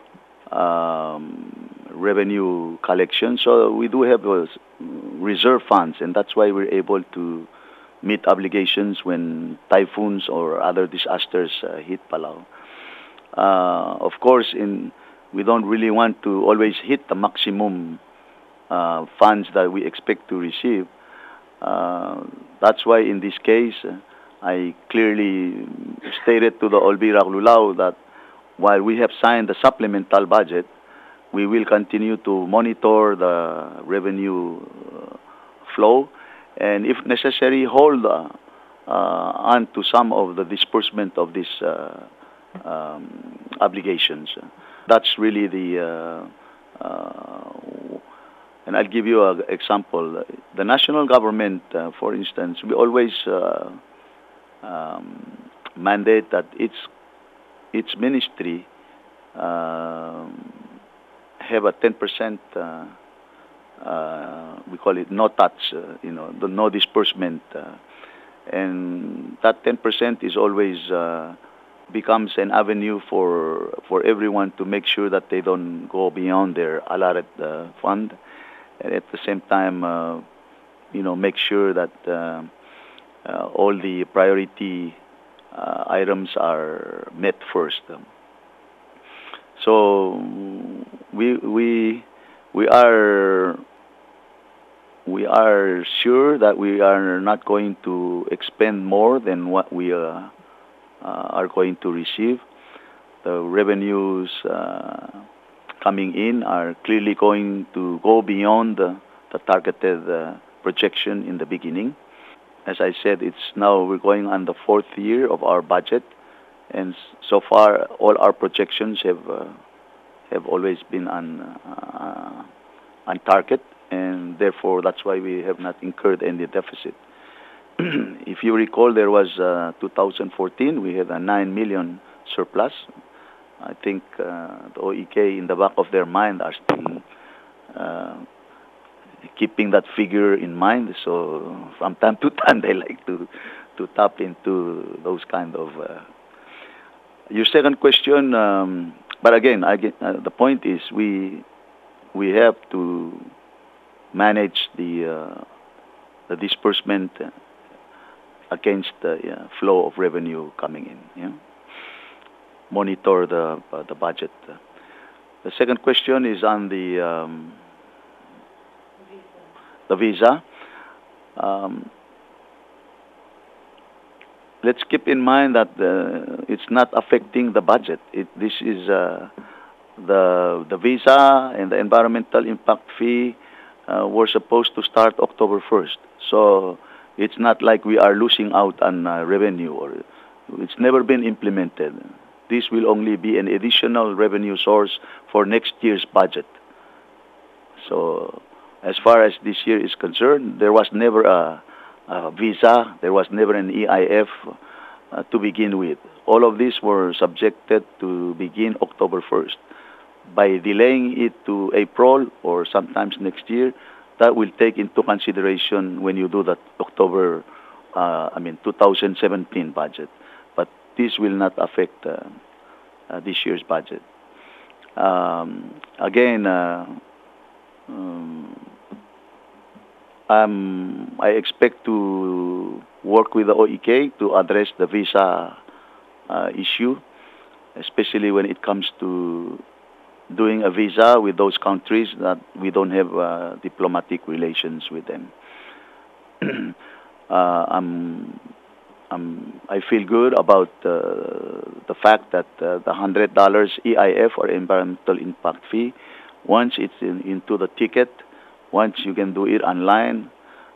revenue collection, so we do have reserve funds, and that's why we're able to meet obligations when typhoons or other disasters hit Palau. Of course, we don't really want to always hit the maximum funds that we expect to receive. That's why in this case, I clearly stated to the Olbira Lulao that while we have signed the supplemental budget, we will continue to monitor the revenue flow, and if necessary, hold on to some of the disbursement of these obligations. That's really and I'll give you an example. The national government, for instance, we always mandate that its ministry have a 10%, we call it no touch, the no disbursement, and that 10% is always becomes an avenue for everyone to make sure that they don't go beyond their allotted fund, and at the same time, make sure that all the priority items are met first. So we are sure that we are not going to expend more than what we are going to receive. The revenues coming in are clearly going to go beyond the targeted projection in the beginning. As I said, we're going on the 4th year of our budget, and so far all our projections have always been on target, and therefore that's why we have not incurred any deficit. If you recall, there was 2014, we had a 9 million surplus. I think the OEK in the back of their mind are still keeping that figure in mind. So from time to time, they like to tap into those kind of. Your second question, but again, the point is we have to manage the disbursement against the flow of revenue coming in. Yeah? Monitor the budget. The second question is on the the visa. Let's keep in mind that it's not affecting the budget. This is the visa and the environmental impact fee were supposed to start October 1st. So it's not like we are losing out on revenue, or it's never been implemented. This will only be an additional revenue source for next year's budget. So as far as this year is concerned, there was never a visa, there was never an EIF to begin with. All of these were subjected to begin October 1st. By delaying it to April or sometimes next year, that will take into consideration when you do that 2017 budget. But this will not affect this year's budget. I expect to work with the OEK to address the visa issue, especially when it comes to doing a visa with those countries that we don't have diplomatic relations with them. I feel good about the fact that the $100 EIF or environmental impact fee, once it's into the ticket, once you can do it online,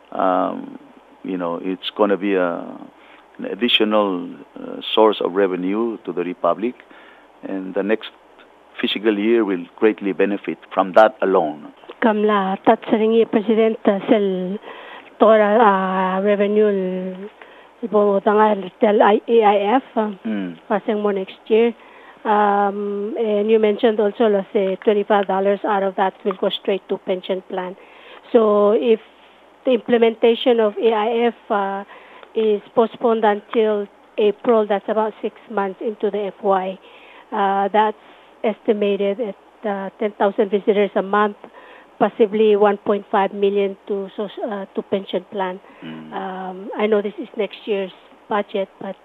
it's going to be an additional source of revenue to the Republic, and the next fiscal year will greatly benefit from that alone. Kamla tatsaringi President sel tora revenue ibotanga tel EIF passing more next year. And you mentioned also, let's say, $25 out of that will go straight to pension plan. So if the implementation of EIF is postponed until April, that's about 6 months into the FY. That's estimated at 10,000 visitors a month, possibly 1.5 million to pension plan. I know this is next year's budget, but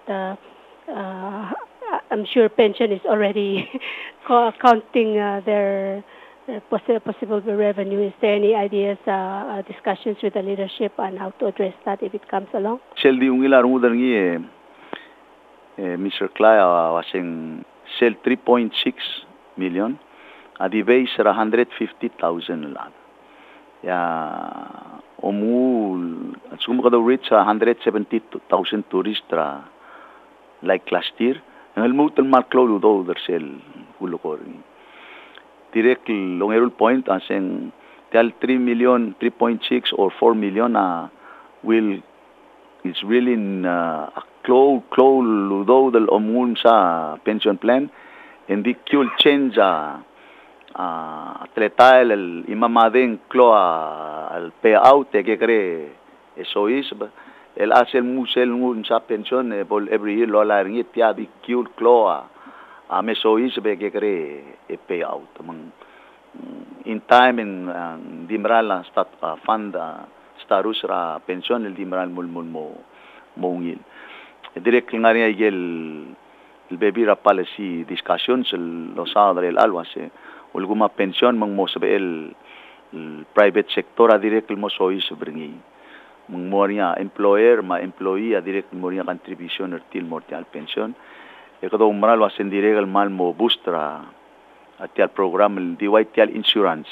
I'm sure pension is already counting their possible revenue. Is there any ideas, discussions with the leadership on how to address that if it comes along? Mr. Klaya wasing sell 3.6 million, the base 150,000 lang. Sumukado reach 170,000 tourists like last year. Ang mutal maklo do der sel hulokor. Direct longerul point aseng tel 3 million, 3.6 or 4 million it's really clo ludo del omun sa pension plan, and the cool change atletail el imamading clo al payout que cree eso is el asel musel ngun sa pension every year lo la ringi tia di cool clo meso is be que cree payout in time in dimral stat fund starus ra pension el dimral mulmul mo ngil direct nga rin el baby ra policy discussions lo sadre el alwase ulguma pension mang mo sabe el private sector direct mo sois bringi mang moria employer ma employee direct moria contribution til mortal pension e kado umral wasen direct el mal mo boostra atial program el DYTL insurance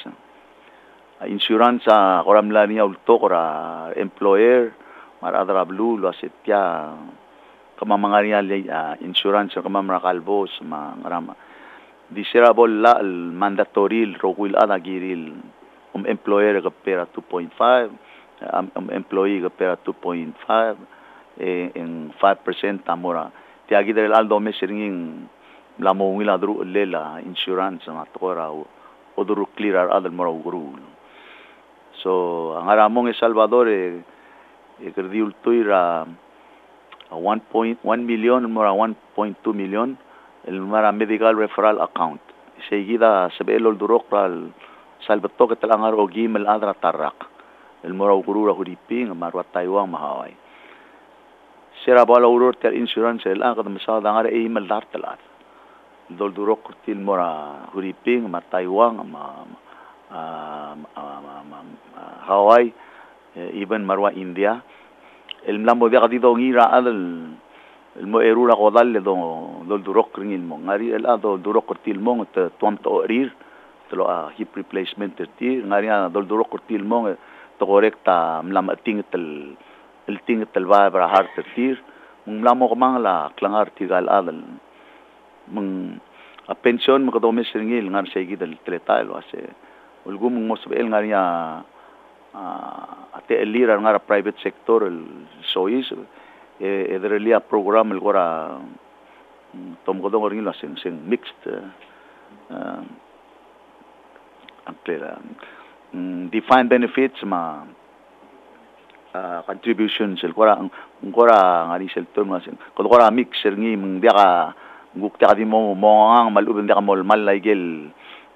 koram la niya ulto kora employer maradra blue lo asetya kama mga insurance kama mga kalbos mga discerable la mandatory rogul anagiril employer ka pera 2.5 employee ka pera 2.5 en 5% tamora tiagi del aldo mesering la mongila dru lela insurance matora oduru clear adal mora ugru so ang aramong El Salvador kerdiul tuira 1.1 million mora 1.2 million el mara medical referral account seguida sebelol durokral salvato que talangar o gimel adra tarak el mora ugurura huriping marwa taiwan mahaway sera bala urur tel insurance el ang kadam sa dangar email dartalat dol durok til mora huriping ma taiwan ma Hawaii even marwa India el mlambo dia kadito ngira adal el mo erura kodal do durok ringin mo ngari el ado durok kortil mo te tuam to rir tlo a hip replacement ti ngari do durok kortil mo to korekta mlam ting el ting tel va bra hart tir mlamo ko mangla klangar tigal adal mung a pension mo ko mes ringil ngar sey gidal tletal wase ulgum mo sabel ngari ate elira ngara private sector el sois ederelia program el gora tom godong ring la sing mixed ampera defined benefits ma contributions el gora ngari sel tom ma sing gora mix ngi mung dia ka gukta di mo ang malubeng dia ka mol malaygel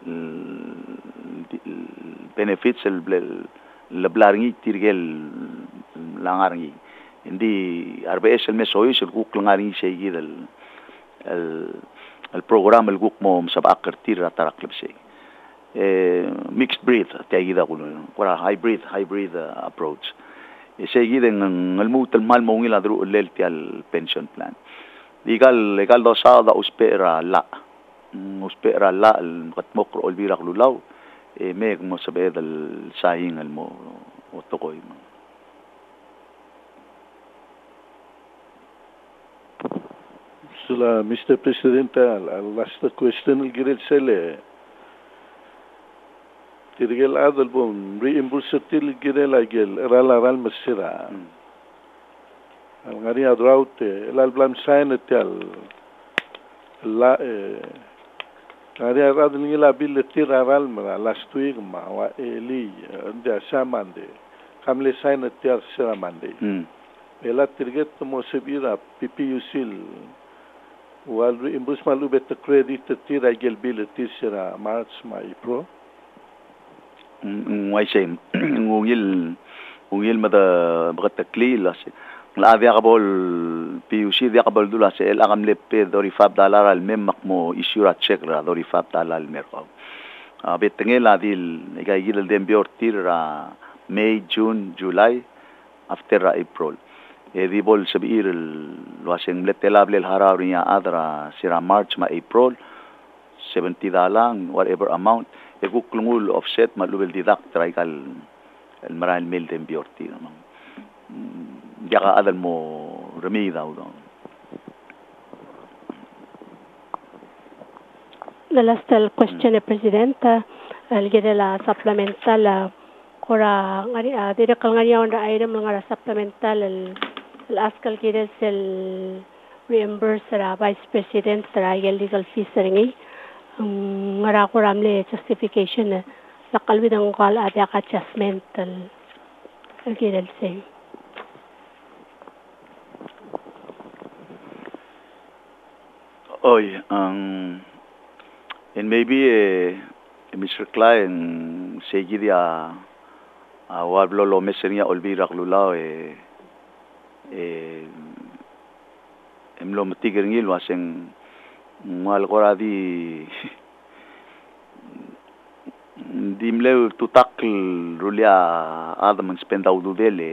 benefits el leblaringi tirgel langaringi hindi RBS el mesoy el guk langaringi sey el program el guk mo sabak tir atarak lebsey mixed breed tayida kuno kora hybrid approach sey giden el mutel mal mo ngila dru lel tial pension plan legal do sa da uspera la el katmok olbira lulaw meg mo sabe dal saying al mo otokoy mo sula Mr. President al last question girel sele tirgel adal bon reimburse til girel agel ral masira al ngari adraut el blam sign tel la ngari adal ngila bil tiraral mara last week ma wa eli nda samande kamle sign tel samande ela tirget mo sebira PPUCil wal reimburse malu bet credit tira gel bil tisera March ma April wai sem ngil mada bagat taklil la avia qabol PUC dia qabol dula se el agam lepe $45 al memmak mo isura check ra $45 al merko betengela dil igay gil dem bior tira May June July after April di bol sabir waseng letelable el harariya adra sira March ma April $70 whatever amount guklungul offset malubel deduct traikal el maral mil dem bior tira Jaka adal mo remida udo. The last question, Presidenta, algede la supplemental kora ngari dire kal ngari on item ngara supplemental el askal gede sel reimburse ra Vice President ra legal fees ringi ngara ko ramle justification la kalbidang kal ada adjustment el gede same. Oy, and maybe Mr. Klein seguiría a wablo lo mesenia olvira glulao emlo mtigringil waseng mal gora di dimleu tutakl rulia adam spenda ududele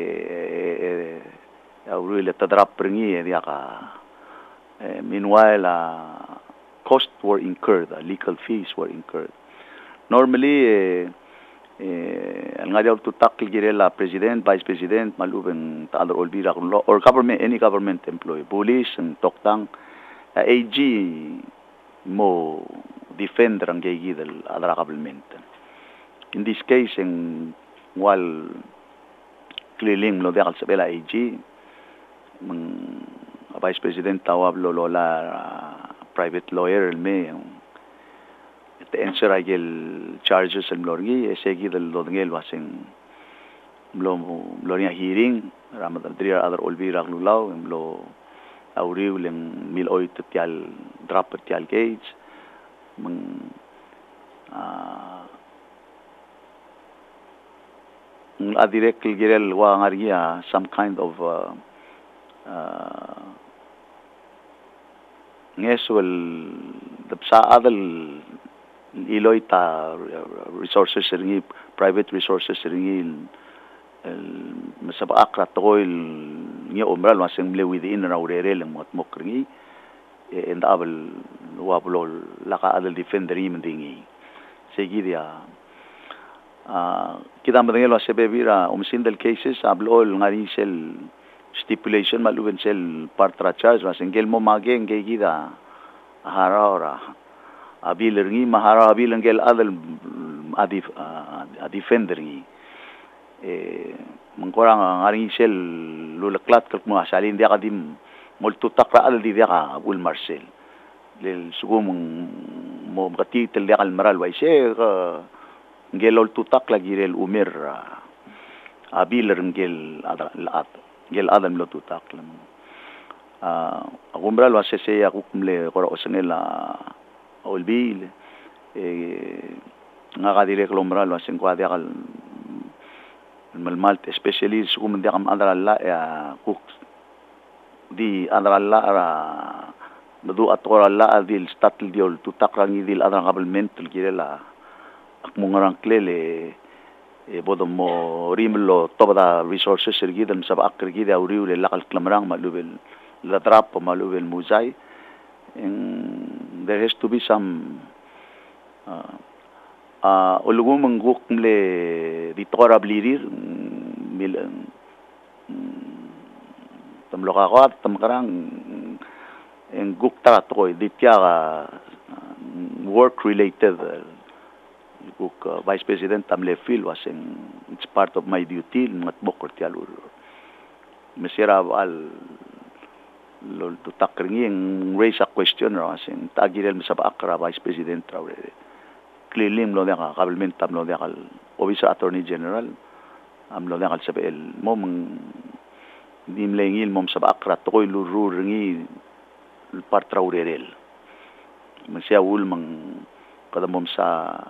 aurule tadrap pringi dia ka meanwhile, costs were incurred, legal fees were incurred. Normally, ang nga daw tutakil girela president, vice president, malubeng taador olbira or government, any government employee, police and toktang, AG mo defender ang gigidal adra government. In this case, while kliling lo dekal sabela AG, Vice President tawab lola private lawyer me the answer agel charges el lorgi esegi del lodngel waseng loria hearing ramadan dria other olbira glulaw lo auriu leng 1008 tial drop tial gauge direct girel wa ngaria some kind of ngeswel sa adal iloy ta resources ringi private resources ringi masaba akra toil ngi omral waseng mle within na urerel mot mokringi and abel wablol laka adel defender imdingi seguidia kita madengelo sebebira umsindel cases ablol ngari sel stipulation maluben sel partra charge wasengel mo mage ngegida harara abilergi mahara abilengel adel adif defender ngi mengkorang ngaring sel lulaklat kalk mo asalin dia kadim multo takra al di dia ka ul marcel lel sugum mo katitel dia kal maral wai se ngelol tutak lagi rel umir abiler ngel gel adam lo tutak lam akumbral wase se akumle kora osengela olbil ngakadile klombral wase kwadi kal malmalt especially sugum dia kam adralla ya kuk di adralla ara madu atoralla adil statil diol tutak rangi dil adra kabelmentul kirela akmungarang klele bodom mo rimlo tobada resources sergidan sab akrigi da uriule lakal klamrang malubel la drap malubel muzai there has to be some ulugum nguk mle ditora blirir mil tamlokakot tamkarang nguk ta toy ditya work related Guk Vice President Tamle Phil was it's part of my duty ngat bokor tialur mesera al lol to takringi raise a question was in tagirel misaba akra Vice President rawre clearly lo nga kabelment tam lo nga Office Attorney General am lo nga sabel mom dimlengil mom saba akra toy lurur ngi part rawrerel mesya ul mang kadamom sa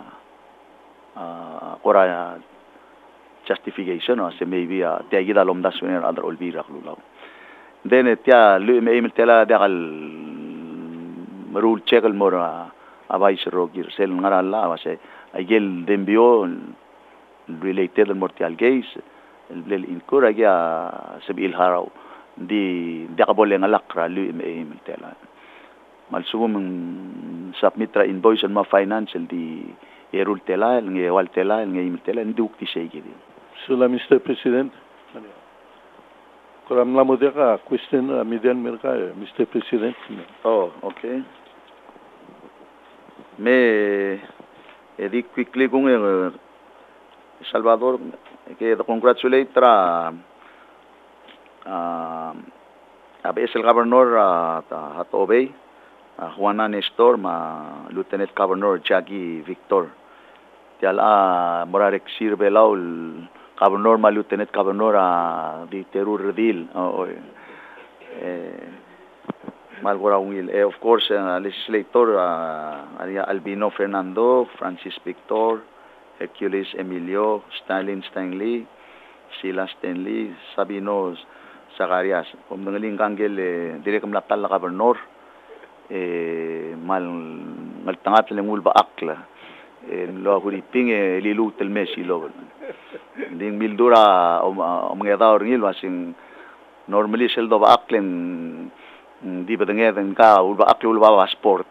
kora justification o se maybe tia gida lom das wener adar olbira klulaw then tia lu me email tela dakal rule check al mora abais rogir sel ngaralla wase agel dembio related al mortial case el incura ya sebil haraw di dakabole ngalakra lu me email tela malsugum submitra invoice ma financial di erul tela nge wal tela nge email tela ndukti shegidi sula Mr. President koram la modera question median merka Mr. President oh okay me edik quickly kung Salvador que congratulate tra abes el governor at obey Juana Nestor ma Lieutenant Governor Jackie Victor tiala morarek sirbelaw Governor ma Lieutenant Governor di Terur Redil malgora ungil of course legislator Albino Fernando Francis Victor Hercules Emilio Stalin Stanley Sheila Stanley Sabino Zacarias pumngaling kanggel direk mlakal Governor mal tangat lengul ba akla lo huriping lilu tel mesi lo ding mildura mga daw ngil wasing normally sel do ba aklen di badengeden ka ulba akle ulba sport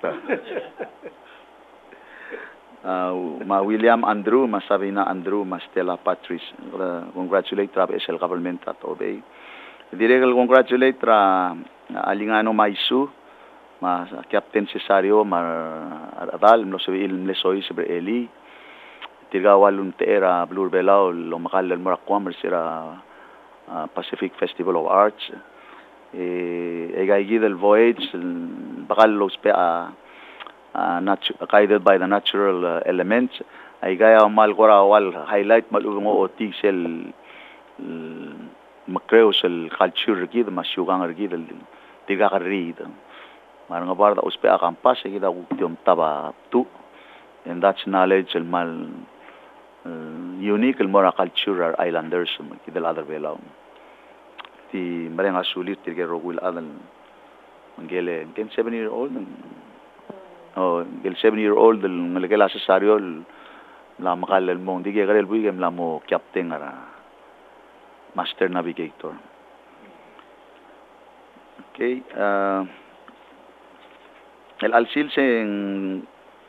ma William Andrew ma Sabina Andrew ma Stella Patrice congratulate tra SL government at obey direk congratulate tra Alingano Maisu ma Captain Cesario ma adal no se il lesoy sobre eli tigawalun teera blur belao lo makal morakwam sira Pacific Festival of Arts egay del voyage bakal los pe guided by the natural elements ay gaya mal gora wal highlight malungo otisel macreos el culture gid masyugang gid tiga karid marang barda uspe akampas gida gutiom taba tu and that's knowledge el mal unique el mora cultural islanders kidal other belaw ti marang asulit tige rogul adal ngele 7-year-old gel 7-year-old del ngalagela Cesario la makal el mong dige garel buigem la mo captain ara Master Navigator. Okay, el alsil sen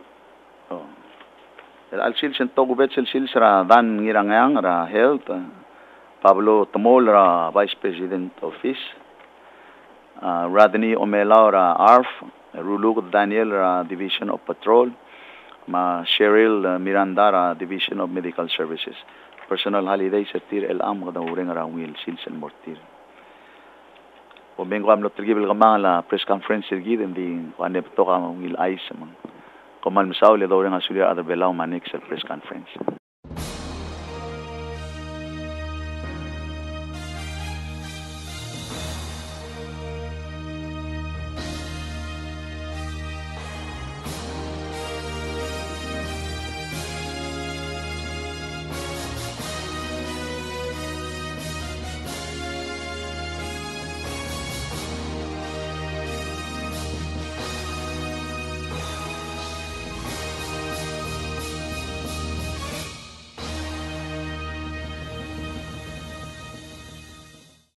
togubet sil ra dan ngirangayang ra health, Pablo Tamol ra Vice President Office, Radney Omelao ra ARF, Rulug Daniel ra Division of Patrol, ma Cheryl Miranda ra Division of Medical Services. Personal holiday sa tir el am kada ureng ra wil silsen mortir. O bengo am lotrigibel kamang la press conference sirgid ndi kwane to ka wil ice mang. Komal misaw le do ureng asulia other belaw manik sa press conference.